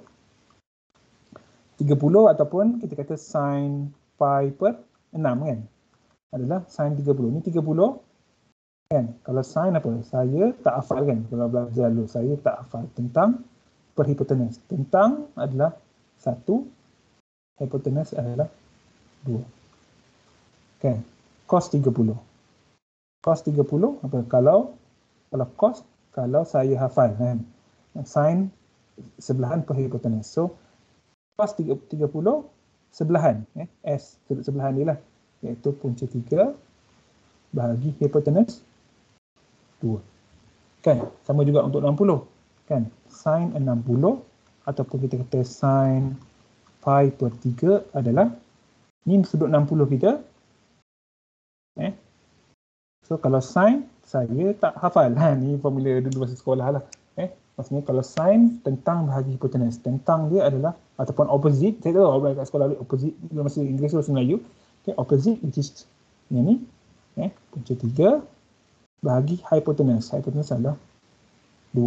30 ataupun kita kata sin pi per 6 kan. Adalah sin 30. Ni 30 kan. Kalau sin apa? Saya tak hafal kan. Kalau belajar dulu, saya tak hafal tentang per hipotenuse. Tentang adalah 1, hipotenuse adalah 2. Kan. Cos 30. Cos 30 apa? Kalau cos, kalau saya hafal kan. Sin sebelahan per hipotenuse. So cos 30 sebelahan, S sudut sebelahan dia lah, iaitu punca 3 bahagi hipotenuse 2. Kan? Sama juga untuk 60. Kan? Sin 60 ataupun kita kata sin pi per 3 adalah Ni sudut 60 kita. So kalau sin, saya tak hafal. Ni formula dulu masa sekolah lah. Maksudnya kalau sin tentang bahagi hipotenus. Tentang dia adalah, ataupun opposite. Saya tahu kat sekolah opposite, masa Inggeris atau Melayu. Opposite which is yang ni. Punca 3 bahagi hipotenus. Hipotenus adalah 2.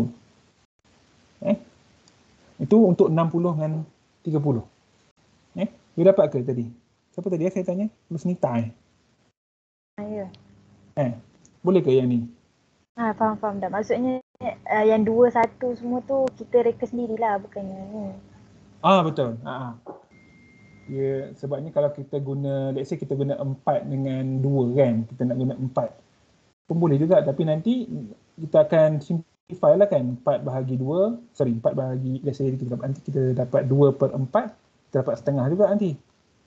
Itu untuk 60 dengan 30. You dapat ke tadi? Siapa tadi saya tanya? Lusnita Ya. Boleh ke yang ni? Faham dah. Maksudnya yang 2, 1 semua tu kita reka sendirilah, bukannya ni. Betul. Ya, sebabnya kalau kita guna, let's say kita guna 4 dengan 2 kan, kita nak guna 4 pun boleh juga, tapi nanti kita akan simplify lah kan, 4 bahagi 2, 4 bahagi, let's say nanti kita dapat 2/4, kita dapat setengah juga nanti.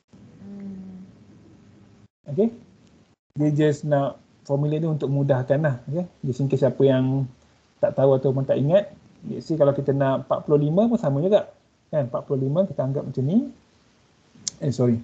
Okay, dia just nak formula ni untuk mudahkan lah, okay? Just in case siapa yang tak tahu ataupun tak ingat, let's say kalau kita nak 45 pun sama juga kan, 45 kita anggap macam ni. 45,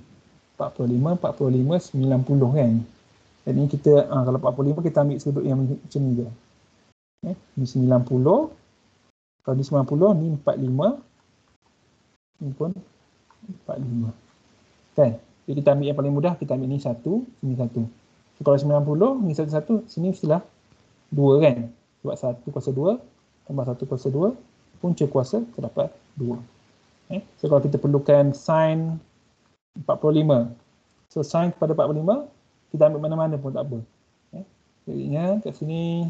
90 kan. Jadi kita, kalau 45 kita ambil sudut yang macam ni je. Ni 90. Kalau ni 90, ni 45. Ni pun 45. Kan? Jadi kita ambil yang paling mudah, kita ambil ni 1, sini 1. So, kalau 90, ni 1, sini mestilah 2 kan. Sebab 1 kuasa 2, tambah 1 kuasa 2, punca kuasa, kita dapat 2. So kalau kita perlukan sin 45. So sin kepada 45, kita ambil mana-mana pun tak apa. Jadinya kat sini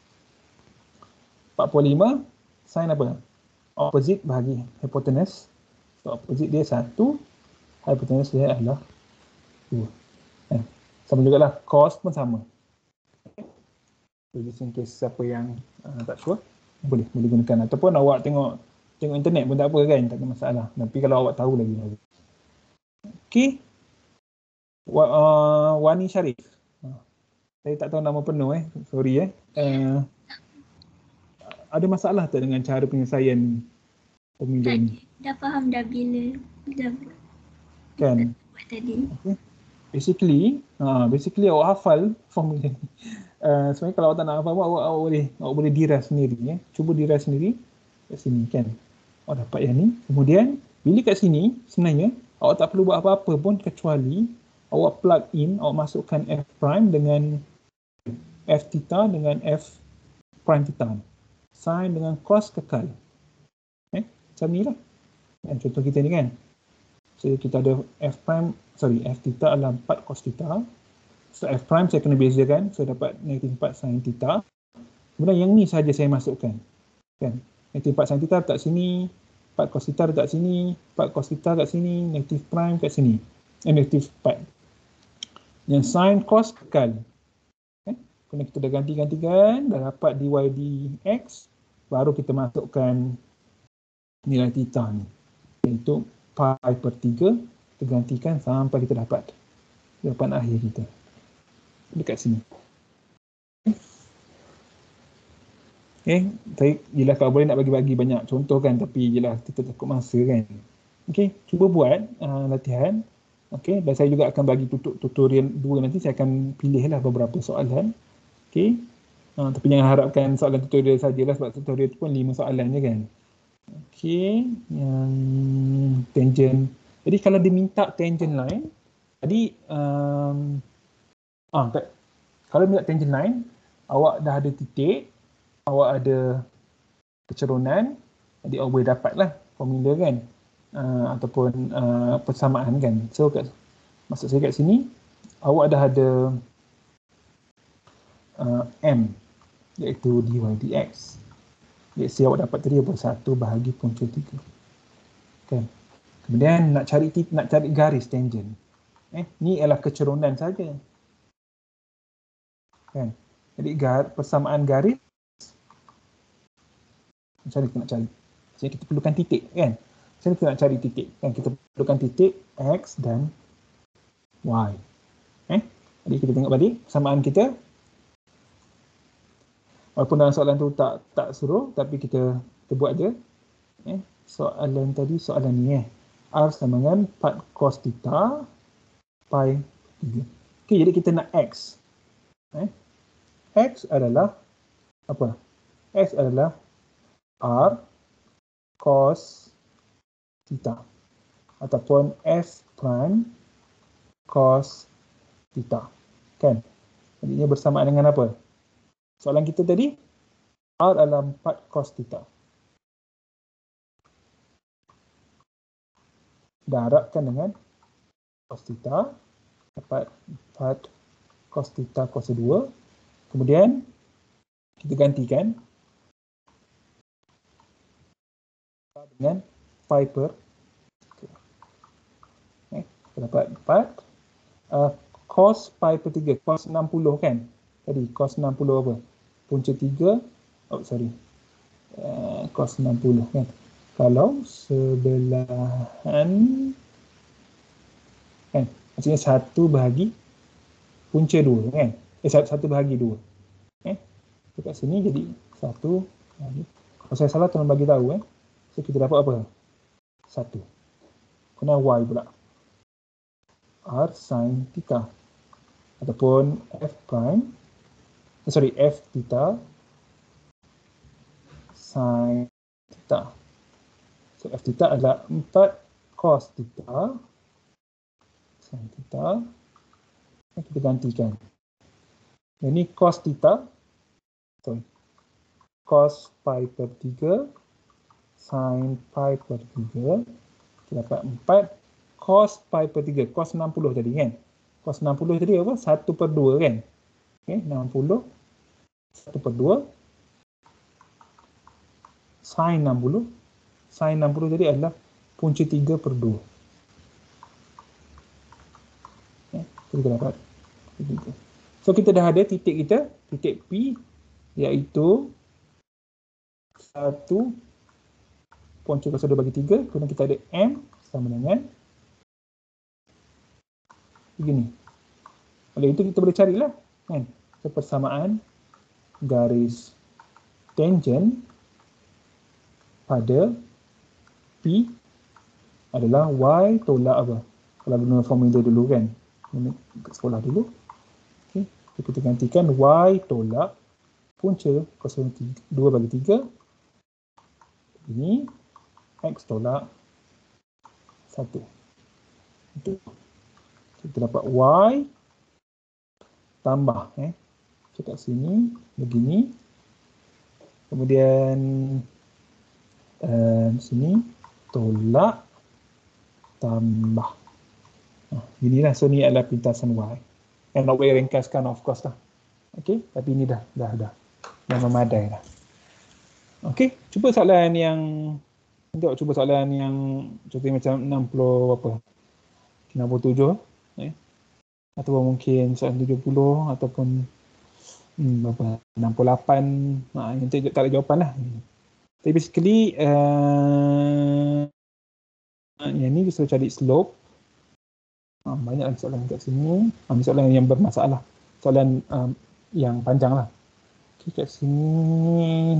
45, sin apa? Opposite bahagi hypotenuse. So opposite dia 1, hypotenuse dia adalah 2. Sama jugalah, cos pun sama. So just in case siapa yang tak sure, boleh gunakan. Ataupun awak tengok internet pun tak apa kan, tak ada masalah. Tapi kalau awak tahu lagi. Okey. Wani Sharif. Saya tak tahu nama penuh sorry ada masalah tak dengan cara penyelesaian formula ni? Dah faham dah bila kan buat tadi. Okay. Basically awak hafal formula ni. Sebenarnya kalau awak tak nak hafal awak boleh diras sendiri Cuba diras sendiri kat sini kan. Awak dapat yang ni. Kemudian bila kat sini sebenarnya awak tak perlu buat apa-apa pun kecuali awak plug in, awak masukkan f prime dengan f theta dengan f prime theta. Sin dengan cos kekal. Macam ni lah. Contoh kita ni kan. So kita ada f theta adalah 4 cos theta. So f prime saya kena bezakan. So dapat negatif 4 sin theta. Kemudian yang ni saja saya masukkan. Kan? Negatif 4 sin theta letak sini. 4 cos theta letak sini, 4 cos theta kat sini, negatif prime kat sini. Negatif 4. Yang sin cos kekal. Kena kita dah ganti-gantikan, dah dapat dy dx, baru kita masukkan nilai theta ni. Iaitu pi/3, kita gantikan sampai kita dapat jawapan akhir kita. Dekat sini. Saya jelas kalau boleh nak bagi-bagi banyak contoh kan, tapi jelas kita takut masa kan. Cuba buat latihan. Dan saya juga akan bagi tutorial 2 nanti, saya akan pilihlah beberapa soalan. Tapi jangan harapkan soalan tutorial sajalah, sebab tutorial tu pun 5 soalan je kan. Yang tangent. Jadi kalau diminta tangent line, tadi kalau minta tangent line, awak dah ada titik, awak ada kecerunan, jadi awak boleh dapatlah formula kan, ataupun persamaan kan. So maksud saya kat sini, awak dah ada M, iaitu dy dx. Let's say awak dapat tadi apa? 1 bahagi punca 3. Kan? Kemudian nak cari garis tangent. Ni ialah kecerunan saja. Kan? Jadi persamaan garis macam mana kita nak cari? Jadi kita perlukan titik kan? Macam mana kita nak cari titik? Kan kita perlukan titik X dan Y. Jadi kita tengok balik persamaan kita. Walaupun dalam soalan tu tak suruh, tapi kita buat je. Soalan tadi, soalan ni R sama dengan 4 cos theta pi 3. Okey, jadi kita nak X. X adalah apa? X adalah R cos theta ataupun F prime cos theta. Kan? Jadi ia bersamaan dengan apa? Soalan kita tadi, R adalah 4 cos theta. Darabkan dengan cos theta, dapat 4 cos theta cos 2. Kemudian, kita gantikan dengan pi per 3. Kita dapat 4 cos pi per 3, cos 60 kan? Tadi cos 60 apa? Punca 3, cos 60 kan? Kalau sebelahan kan? Maksudnya 1 bahagi punca 2 kan? 1 bahagi 2. Dekat sini jadi 1 bahagi. Kalau saya salah tolong bagi tahu So kita dapat apa? 1. Kena Y pula. R sin theta ataupun F prime F theta sin theta. So F theta adalah 4 cos theta sin theta. Kita gantikan. Ini cos theta. Cos pi per 3 sin pi per 3. Kita dapat 4 cos pi per 3. Cos 60 tadi kan? Cos 60 tadi apa? 1 per 2 kan? Okay, 60. 1 per 2. Sin 60. Sin 60 tadi adalah punca 3 per 2. Okay, kita dapat 3. So kita dah ada titik kita, titik P, iaitu 1 punca cos 2 bagi 3. Kemudian kita ada M sama dengan begini. Oleh itu kita boleh carilah kan, persamaan garis tangent pada P adalah Y tolak apa? Kalau guna formula dulu kan, kat sekolah dulu. Okay. Kita gantikan Y tolak punca cos 2 bagi 3. Ini X tolak 1. Itu kita dapat Y tambah kat sini begini. Kemudian sini tolak tambah. Inilah, so ni adalah pintasan Y. Yang nak boleh ringkaskan of course lah. Okey, tapi ini dah memadai dah. Okey, cuba soalan yang cuba soalan yang contohnya macam 60 berapa? 67 ataupun mungkin soalan 70 ataupun berapa? 68. Yang tak ada jawapan lah. Tapi basically yang ni kita cari slope. Banyak lagi soalan kat sini. Ini soalan yang bermasalah. Soalan yang panjang lah. Okay, kat sini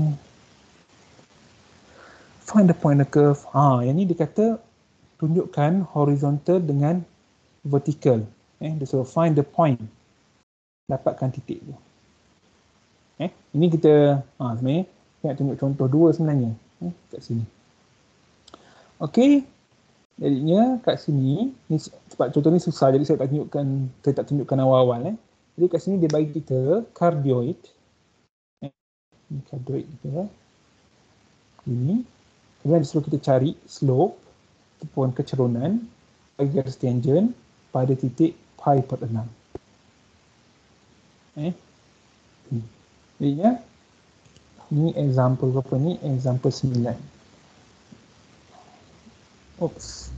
find the point of curve. Yang ni dia kata tunjukkan horizontal dengan vertical. So find the point. Dapatkan titik tu. Ini kita sebenarnya nak tunjuk contoh dua sebenarnya kat sini. Okey. Jadinya kat sini ni sebab contoh ni susah, jadi saya tak tunjukkan awal-awal. Jadi kat sini dia bagi kita cardioid. Ini cardioid kita. Ini. Kemudian disuruh kita cari slope ataupun kecerunan bagi garis tangent pada titik pi per 6. Jadinya ni example berapa ni? Example 9. Oops.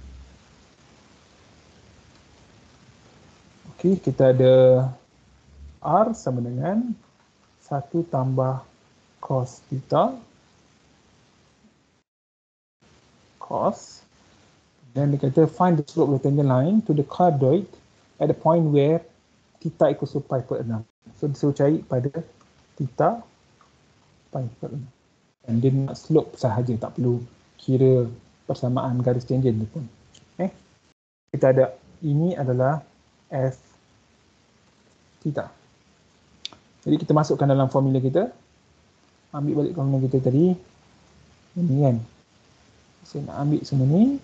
Okey, kita ada R sama dengan 1 tambah cos theta cos, dan dia kata find the slope of the tangent line to the cardioid at the point where theta equals to pi per 6. So disuruh cari pada theta pi per 6. Dan dia nak slope sahaja, tak perlu kira persamaan garis tangent tu pun. Kita ada ini adalah F theta. Jadi kita masukkan dalam formula kita. Ambil balik formula kita tadi. Ini kan. Saya nak ambil semua ni.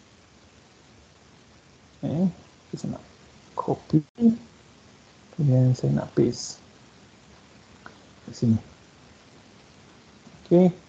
Saya nak copy. Kemudian saya nak paste. Di sini. Okey.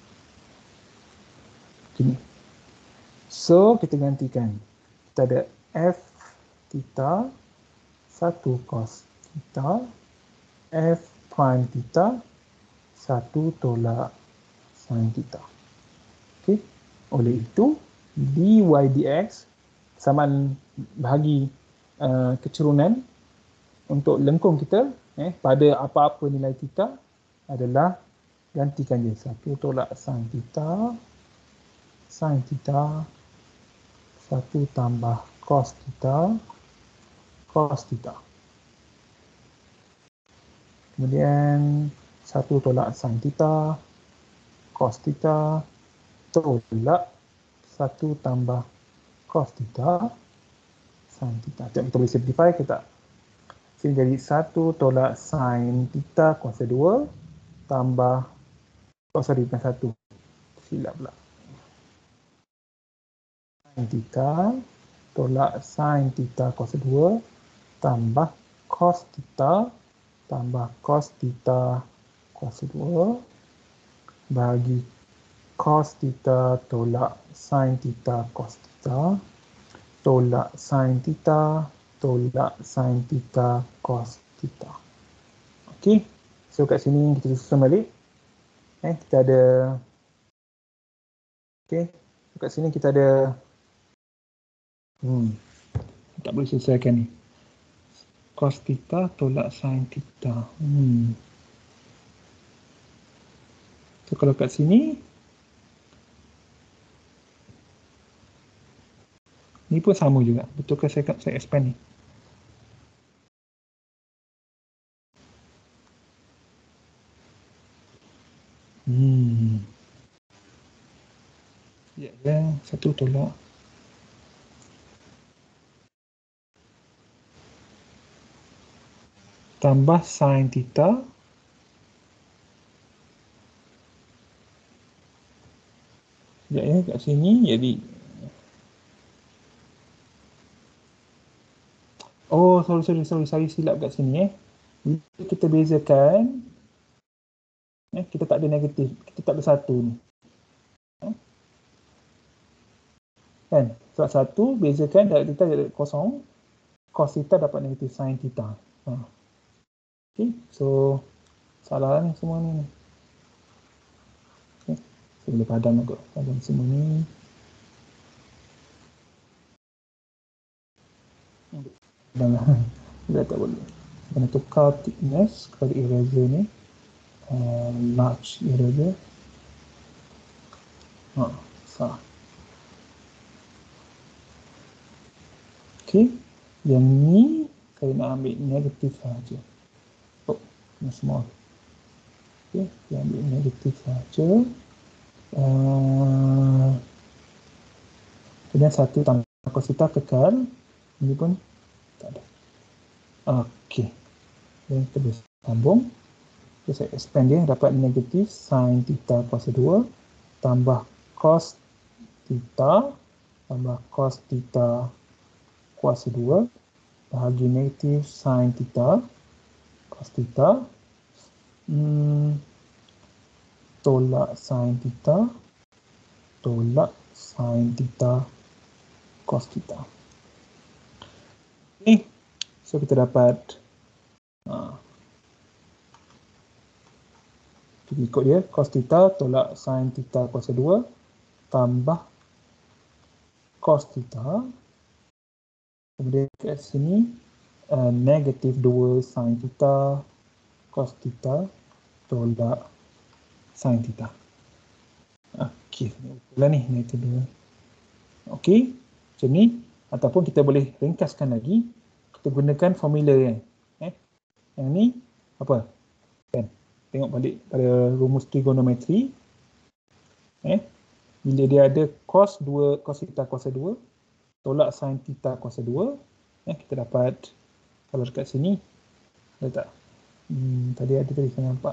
Gini. So, kita gantikan. Kita ada F theta 1 cos theta F prime theta 1 tolak sin theta. Okey. Oleh itu, dy dx samaan bahagi kecurunan untuk lengkung kita pada apa-apa nilai theta adalah gantikan je 1 tolak sin theta 1 tambah cos theta. Kemudian 1 tolak sin theta cos theta tolak 1 tambah cos theta sin theta. Kita boleh simplify ke tak? Sini jadi 1 tolak sin theta kuasa 2 tambah, bukan 1. Silap pula. Sin theta tolak sin theta kuasa 2 tambah cos theta kuasa 2 bagi cos theta tolak sin theta cos theta tolak sin theta tolak sin theta cos theta. Okey. So kat sini kita susun balik. Kita ada kat sini kita ada tak boleh selesaikan ni. Cos theta tolak sin theta. So kalau kat sini ni pun sama juga. Betul ke saya expand ni? Ya, 1 tolak tambah sin theta kat sini jadi sorry silap kat sini bila kita bezakan kita tak ada negatif, kita tak ada 1 ni kan, sebab 1 bezakan darab theta jadi kosong, cos theta dapat negatif sin theta. Okay, so salah ni semua ni. Okay. So boleh padam semua ni. Dah tak boleh. Kena tukar thickness kepada eraser ni. Large eraser. Sah. Okay. Yang ni saya nak ambil negatif saja. Small. Okay, kita ambil negatif saja. Kemudian 1 tambah cos theta kekal. Ini pun tak ada. Okey. Dan kita boleh sambung. Okay, saya expand dia dapat negatif sin theta kuasa 2 tambah cos theta kuasa 2 bahagi negatif sin theta cos theta tolak sin theta tolak sin theta cos theta. Okay. So kita dapat kita ikut dia cos theta tolak sin theta kuasa 2 tambah cos theta. Kemudian kat sini negatif 2 sin theta cos theta tolak sin theta. Okey, betul ni negatif 2. Okey, macam ni. Ataupun kita boleh ringkaskan lagi. Kita gunakan formula kan. Yang ni apa? Kan? Tengok balik pada rumus trigonometri. Bila dia ada cos theta kuasa 2 tolak sin theta kuasa 2. Kita dapat, kalau dekat sini, ada tak? Tadi ada tadi saya nampak.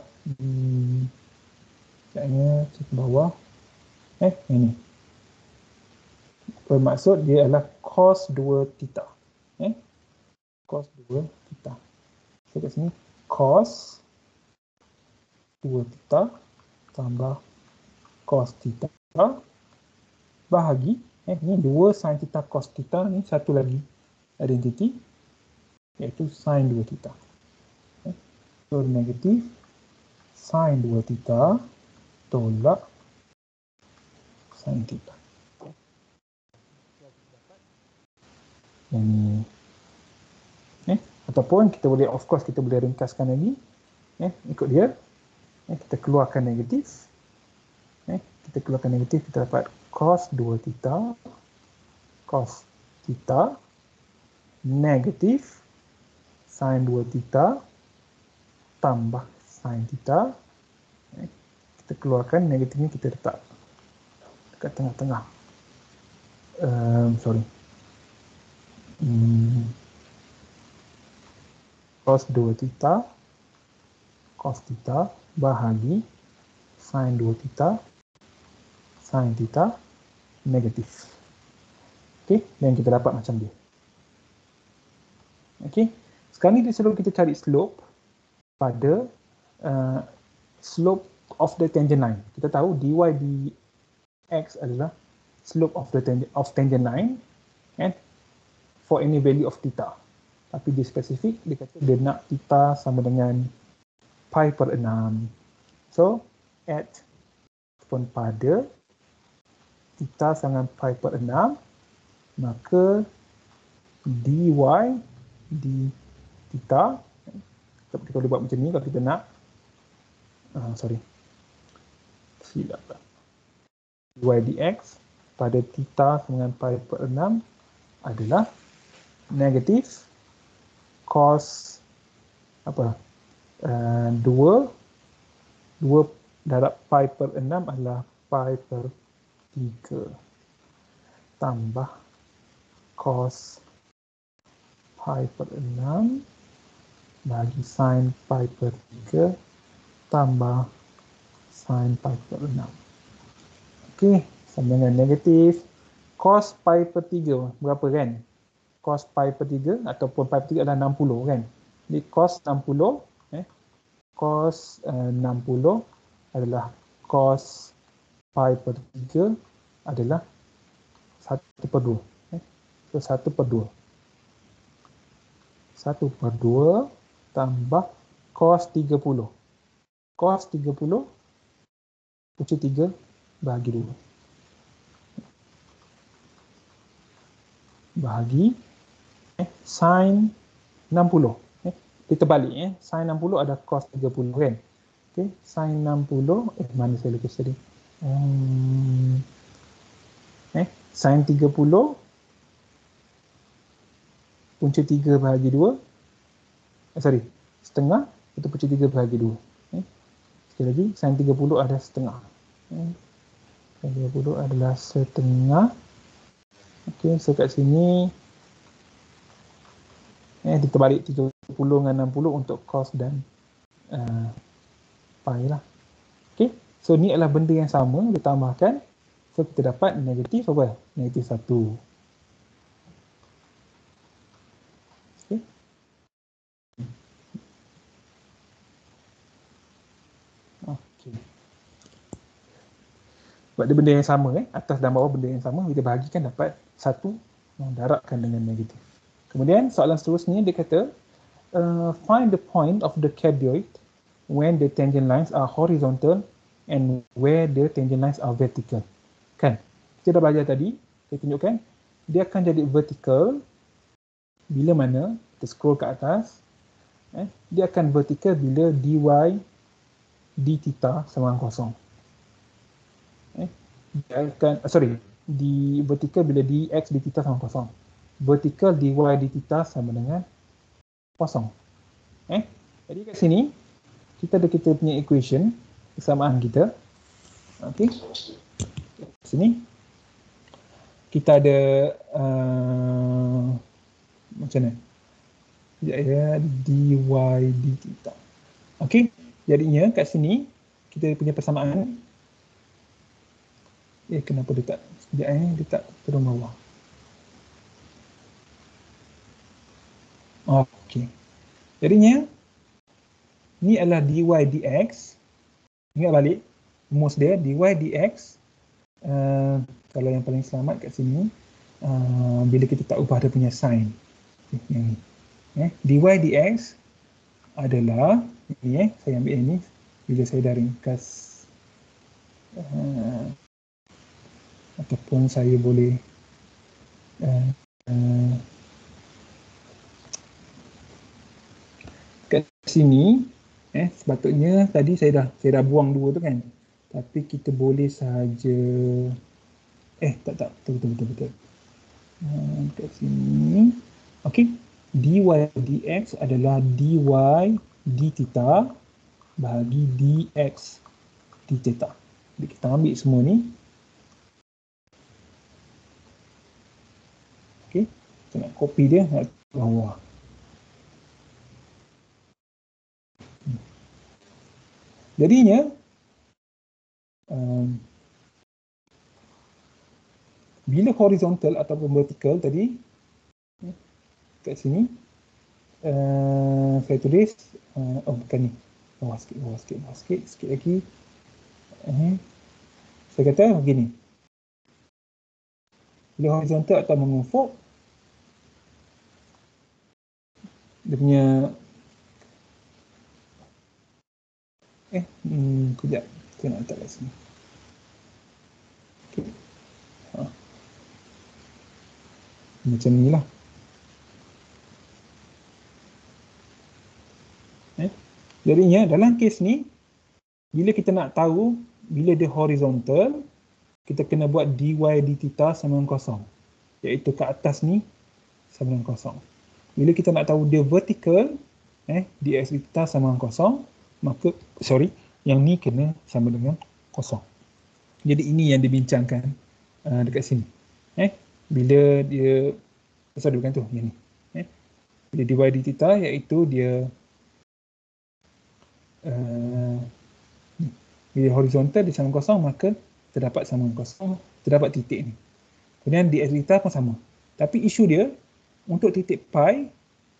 Sekejapnya, ke bawah. Ini. Bermaksud dia adalah cos 2 theta. Cos 2 theta. So kat sini, cos 2 theta tambah cos theta bahagi, ni 2 sin theta cos theta, ni satu lagi identiti, iaitu sin 2 theta. So negatif sin 2 theta tolak sin theta. Yang ni. Ataupun kita boleh, of course kita boleh ringkaskan lagi. Ikut dia. Kita keluarkan negatif. Kita keluarkan negatif, kita dapat cos 2 theta negatif sin 2 theta tambah sin theta. Kita keluarkan negatifnya, kita letak dekat tengah-tengah. Cos 2 theta cos theta bahagi sin 2 theta sin theta negatif. Dan kita dapat macam dia. Sekarang ni sebelum kita cari slope pada slope of the tangent line. Kita tahu dy dx adalah slope of the tangent line for any value of theta. Tapi dia spesifik, dia kata dia nak theta sama dengan pi per 6. So, ataupun pada theta sama dengan pi per 6, maka dy di theta, kita boleh buat macam ni kalau kita nak. Silap. Dy dx pada theta sama dengan pi per 6 adalah negatif cos 2 darab pi per 6 adalah pi per 3 tambah cos pi per 6 bagi sin pi per 3 tambah sin pi per 6. Sama dengan negatif cos pi per 3 berapa kan? Cos pi per 3 ataupun pi per 3 adalah 60 kan? Jadi cos 60 cos 60 adalah cos pi per 3 adalah 1/2. So 1/2. 1/2 tambah cos 30. Cos 30 punca 3 bahagi 2. Bahagi sin 60. Dia terbalik. Sin 60 ada cos 30 kan. Sin 60, mana saya lukis tadi? Sin 30 punca 3 bahagi 2. Setengah, itu punca 3 bahagi 2. Sekali lagi, sin 30 ada setengah. Sin 30 adalah setengah. So kat sini diterbalik 30 dengan 60 untuk cos dan pi lah. So ni adalah benda yang sama, ditambahkan. So kita dapat negatif apa? Negatif 1. Sebab dia benda yang sama, atas dan bawah benda yang sama, kita bahagikan dapat 1 darabkan dengan negatif. Kemudian soalan seterusnya dia kata find the point of the cardioid when the tangent lines are horizontal and where the tangent lines are vertical. Kan? Kita dah belajar tadi, saya tunjukkan dia akan jadi vertical bila mana kita scroll ke atas. Dia akan vertical bila dy d theta sama dengan kosong. Dia akan di vertical bila dx d theta sama kosong. Vertical dy d theta sama dengan kosong. Jadi kat sini kita ada kita punya equation persamaan kita. Sini kita ada macam mana? Sekejap ya, dy d theta. Okey, jadinya kat sini kita punya persamaan. Kenapa dia tak? Sekejap dia tak turun bawah. Okey. Jadinya ni adalah dy dx. Ingat balik rumus dia dy dx. Kalau yang paling selamat kat sini, bila kita tak ubah dia punya sign. Yang ni. Dy dx adalah ini saya ambil ini bila saya dah ringkas ataupun saya boleh kat sini sepatutnya tadi saya dah buang dua tu kan, tapi kita boleh saja tak betul kat sini. Okey, dy dx adalah dy d theta bahagi dx d theta. Jadi kita ambil semua ni. Okey, kita nak copy dia nak bawah. Jadinya bila horizontal ataupun vertical tadi kat sini saya tulis bukan ni, bawah sikit lagi. Saya kata begini, bila horizontal atau mengufuk, dia punya kejap, saya nak letak kat sini. Okay. Macam ni lah. Jadinya dalam kes ni, bila kita nak tahu bila dia horizontal, kita kena buat dy d theta sama dengan kosong, iaitu kat atas ni sama dengan kosong. Bila kita nak tahu dia vertical, dx d theta sama dengan kosong, maka yang ni kena sama dengan kosong. Jadi ini yang dibincangkan dekat sini. Bila dia bukan tu, yang ni. Bila dy d theta iaitu dia bila horizontal dia sama kosong, maka terdapat sama kosong, terdapat titik ni. Kemudian dx theta pun sama. Tapi isu dia untuk titik pi,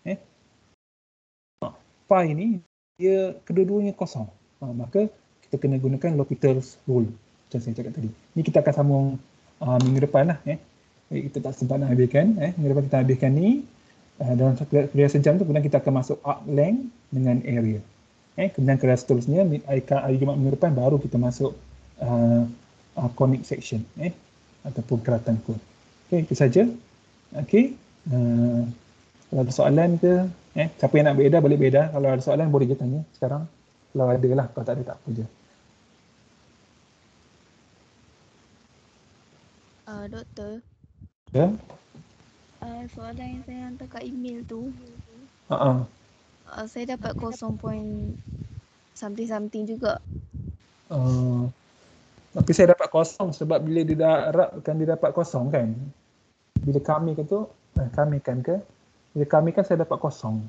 pi ni dia kedua-duanya kosong. Maka kita kena gunakan L'Hopital's rule macam saya cakap tadi. Ni kita akan sambung minggu depan lah. Kita tak sempat nak habiskan. Minggu depan kita habiskan ni. Dalam kuliah sejam tu kemudian kita akan masuk arc length dengan area. Kemudian kelas seterusnya hari Jumaat minggu depan baru kita masuk conic section ataupun keratan kon. Okey, itu saja. Okey. Kalau ada soalan ke, siapa yang nak beredar boleh beredar. Kalau ada soalan boleh je tanya sekarang. Kalau ada lah, kalau tak ada tak apa je. Doktor. Ya? Soalan yang saya hantar kat email tu, saya dapat 0 point something juga. Tapi saya dapat kosong sebab bila dia dah Arab kan dia dapat kosong kan. Bila kami kan tu, bila kami kan saya dapat kosong.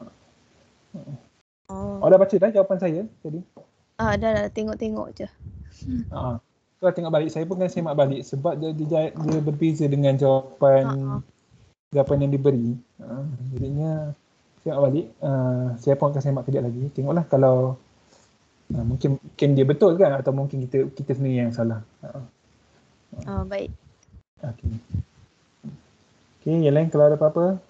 Dah baca dah jawapan saya tadi? Dah tengok-tengok je. Kalau tengok balik, saya pun kena semak balik sebab dia berbeza dengan jawapan yang diberi. Jadinya tengok balik, saya pun akan semak kejap lagi. Tengoklah kalau mungkin dia betul kan atau mungkin kita sendiri yang salah. Baik. Okey, yang lain kalau ada apa-apa?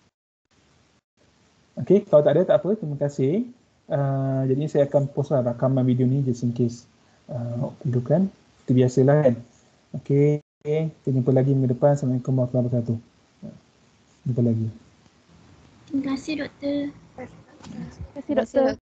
Okey, kalau tak ada tak apa, terima kasih. Jadi saya akan post lah rakaman video ni just in case perlukan. Itu biasalah kan. Okey, kita jumpa lagi minggu depan. Assalamualaikum warahmatullahi wabarakatuh. Jumpa lagi. Terima kasih doktor. Terima kasih doktor.